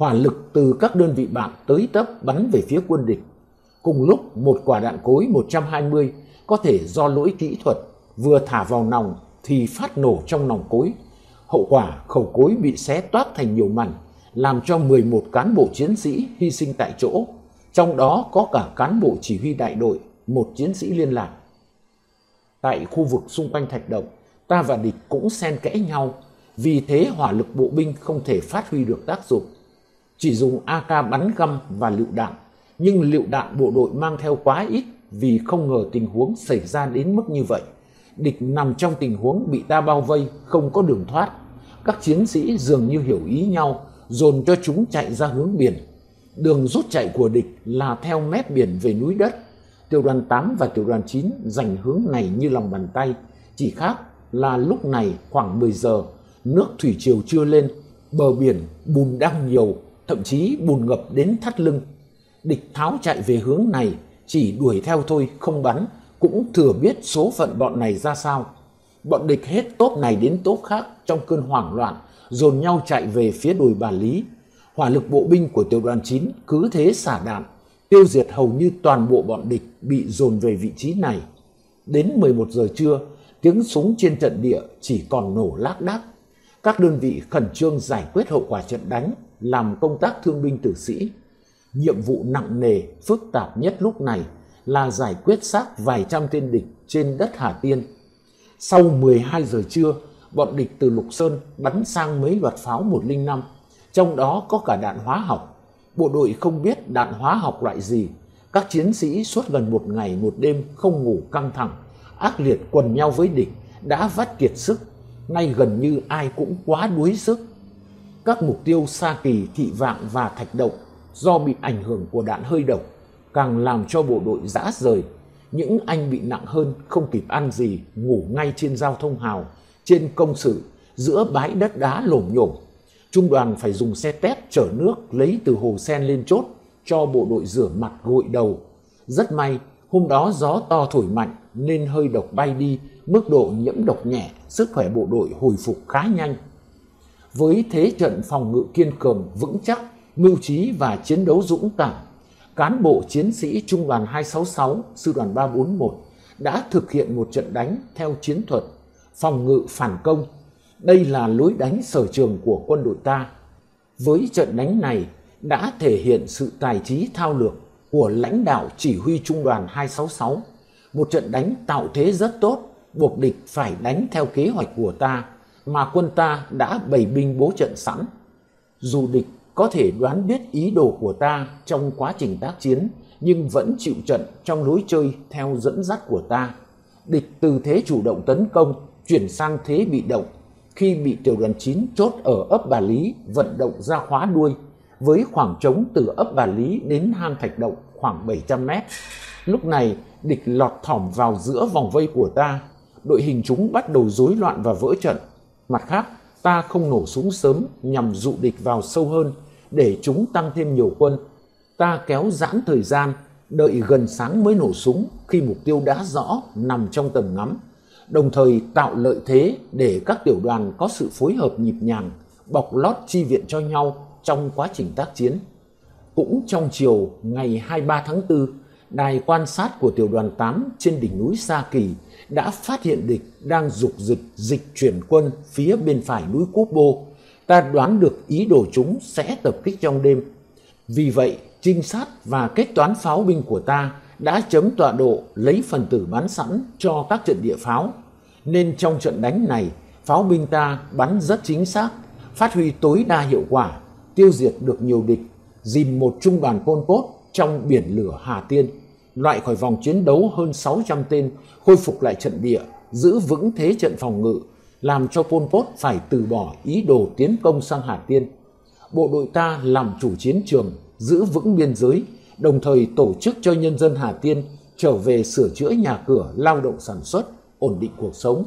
Hỏa lực từ các đơn vị bạn tới tấp bắn về phía quân địch. Cùng lúc, một quả đạn cối một trăm hai mươi có thể do lỗi kỹ thuật vừa thả vào nòng thì phát nổ trong nòng cối. Hậu quả, khẩu cối bị xé toác thành nhiều mảnh, làm cho mười một cán bộ chiến sĩ hy sinh tại chỗ, trong đó có cả cán bộ chỉ huy đại đội, một chiến sĩ liên lạc. Tại khu vực xung quanh Thạch Động, ta và địch cũng xen kẽ nhau, vì thế hỏa lực bộ binh không thể phát huy được tác dụng. Chỉ dùng a ca bắn găm và lựu đạn, nhưng lựu đạn bộ đội mang theo quá ít vì không ngờ tình huống xảy ra đến mức như vậy. Địch nằm trong tình huống bị ta bao vây, không có đường thoát. Các chiến sĩ dường như hiểu ý nhau, dồn cho chúng chạy ra hướng biển. Đường rút chạy của địch là theo mép biển về núi đất. Tiểu đoàn tám và tiểu đoàn chín giành hướng này như lòng bàn tay. Chỉ khác là lúc này khoảng mười giờ, nước thủy triều chưa lên, bờ biển bùn đang nhiều, thậm chí bùn ngập đến thắt lưng. Địch tháo chạy về hướng này, chỉ đuổi theo thôi, không bắn, cũng thừa biết số phận bọn này ra sao. Bọn địch hết tốp này đến tốp khác trong cơn hoảng loạn, dồn nhau chạy về phía đồi Bà Lý. Hỏa lực bộ binh của tiểu đoàn chín cứ thế xả đạn, tiêu diệt hầu như toàn bộ bọn địch bị dồn về vị trí này. Đến mười một giờ trưa, tiếng súng trên trận địa chỉ còn nổ lác đác. Các đơn vị khẩn trương giải quyết hậu quả trận đánh, làm công tác thương binh tử sĩ. Nhiệm vụ nặng nề, phức tạp nhất lúc này là giải quyết xác vài trăm tên địch trên đất Hà Tiên. Sau mười hai giờ trưa, bọn địch từ Lục Sơn bắn sang mấy loạt pháo một không năm, trong đó có cả đạn hóa học. Bộ đội không biết đạn hóa học loại gì. Các chiến sĩ suốt gần một ngày một đêm không ngủ căng thẳng, ác liệt quần nhau với địch, đã vắt kiệt sức. Nay gần như ai cũng quá đuối sức. Các mục tiêu Sa Kỳ, Thị Vạng và Thạch Động do bị ảnh hưởng của đạn hơi độc càng làm cho bộ đội rã rời. Những anh bị nặng hơn không kịp ăn gì, ngủ ngay trên giao thông hào, trên công sự, giữa bãi đất đá lổm nhổm. Trung đoàn phải dùng xe tét chở nước lấy từ hồ sen lên chốt cho bộ đội rửa mặt gội đầu. Rất may, hôm đó gió to thổi mạnh nên hơi độc bay đi, mức độ nhiễm độc nhẹ, sức khỏe bộ đội hồi phục khá nhanh. Với thế trận phòng ngự kiên cường, vững chắc, mưu trí và chiến đấu dũng cảm, cán bộ chiến sĩ Trung đoàn hai sáu sáu, Sư đoàn ba bốn một đã thực hiện một trận đánh theo chiến thuật phòng ngự phản công. Đây là lối đánh sở trường của quân đội ta. Với trận đánh này đã thể hiện sự tài trí thao lược của lãnh đạo chỉ huy Trung đoàn hai sáu sáu. Một trận đánh tạo thế rất tốt, buộc địch phải đánh theo kế hoạch của ta mà quân ta đã bày binh bố trận sẵn. Dù địch có thể đoán biết ý đồ của ta trong quá trình tác chiến, nhưng vẫn chịu trận trong lối chơi theo dẫn dắt của ta. Địch từ thế chủ động tấn công chuyển sang thế bị động khi bị tiểu đoàn chín chốt ở ấp Bà Lý vận động ra khóa đuôi, với khoảng trống từ ấp Bà Lý đến hang Thạch Động khoảng bảy trăm mét. Lúc này địch lọt thỏm vào giữa vòng vây của ta, đội hình chúng bắt đầu rối loạn và vỡ trận. Mặt khác, ta không nổ súng sớm nhằm dụ địch vào sâu hơn để chúng tăng thêm nhiều quân. Ta kéo giãn thời gian, đợi gần sáng mới nổ súng khi mục tiêu đã rõ nằm trong tầm ngắm, đồng thời tạo lợi thế để các tiểu đoàn có sự phối hợp nhịp nhàng, bọc lót chi viện cho nhau trong quá trình tác chiến. Cũng trong chiều ngày hai mươi ba tháng tư, đài quan sát của tiểu đoàn tám trên đỉnh núi Sa Kỳ đã phát hiện địch đang dục dịch dịch chuyển quân phía bên phải núi Cúp Bô. Ta đoán được ý đồ chúng sẽ tập kích trong đêm. Vì vậy, trinh sát và kết toán pháo binh của ta đã chấm tọa độ lấy phần tử bắn sẵn cho các trận địa pháo. Nên trong trận đánh này, pháo binh ta bắn rất chính xác, phát huy tối đa hiệu quả, tiêu diệt được nhiều địch, dìm một trung đoàn Pol Pot trong biển lửa Hà Tiên, loại khỏi vòng chiến đấu hơn sáu trăm tên, khôi phục lại trận địa, giữ vững thế trận phòng ngự, làm cho Pol Pot phải từ bỏ ý đồ tiến công sang Hà Tiên. Bộ đội ta làm chủ chiến trường, giữ vững biên giới, đồng thời tổ chức cho nhân dân Hà Tiên trở về sửa chữa nhà cửa, lao động sản xuất, ổn định cuộc sống.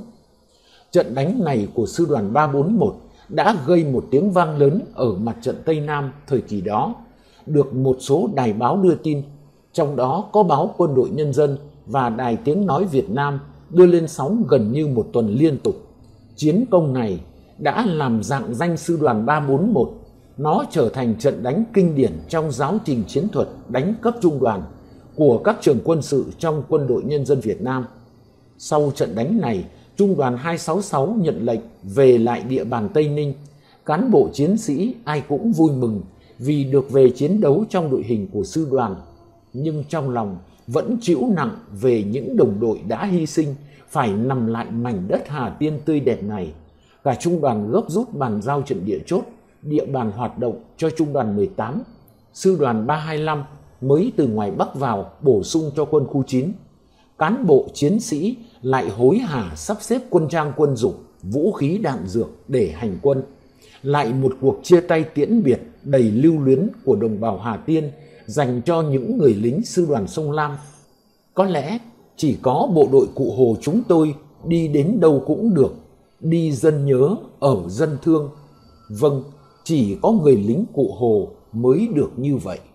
Trận đánh này của Sư đoàn ba bốn một đã gây một tiếng vang lớn ở mặt trận Tây Nam thời kỳ đó, được một số đài báo đưa tin, trong đó có báo Quân đội Nhân dân và Đài Tiếng Nói Việt Nam đưa lên sóng gần như một tuần liên tục. Chiến công này đã làm rạng danh Sư đoàn ba bốn một, Nó trở thành trận đánh kinh điển trong giáo trình chiến thuật đánh cấp trung đoàn của các trường quân sự trong Quân đội Nhân dân Việt Nam. Sau trận đánh này, Trung đoàn hai sáu sáu nhận lệnh về lại địa bàn Tây Ninh. Cán bộ chiến sĩ ai cũng vui mừng vì được về chiến đấu trong đội hình của sư đoàn, nhưng trong lòng vẫn trĩu nặng về những đồng đội đã hy sinh phải nằm lại mảnh đất Hà Tiên tươi đẹp này. Cả trung đoàn gấp rút bàn giao trận địa chốt, địa bàn hoạt động cho trung đoàn mười tám, sư đoàn ba hai lăm mới từ ngoài Bắc vào bổ sung cho quân khu chín. Cán bộ chiến sĩ lại hối hả sắp xếp quân trang quân dụng, vũ khí đạn dược để hành quân. Lại một cuộc chia tay tiễn biệt đầy lưu luyến của đồng bào Hà Tiên dành cho những người lính sư đoàn Sông Lam. Có lẽ chỉ có bộ đội Cụ Hồ chúng tôi đi đến đâu cũng được, đi dân nhớ, ở dân thương. Vâng, chỉ có người lính Cụ Hồ mới được như vậy.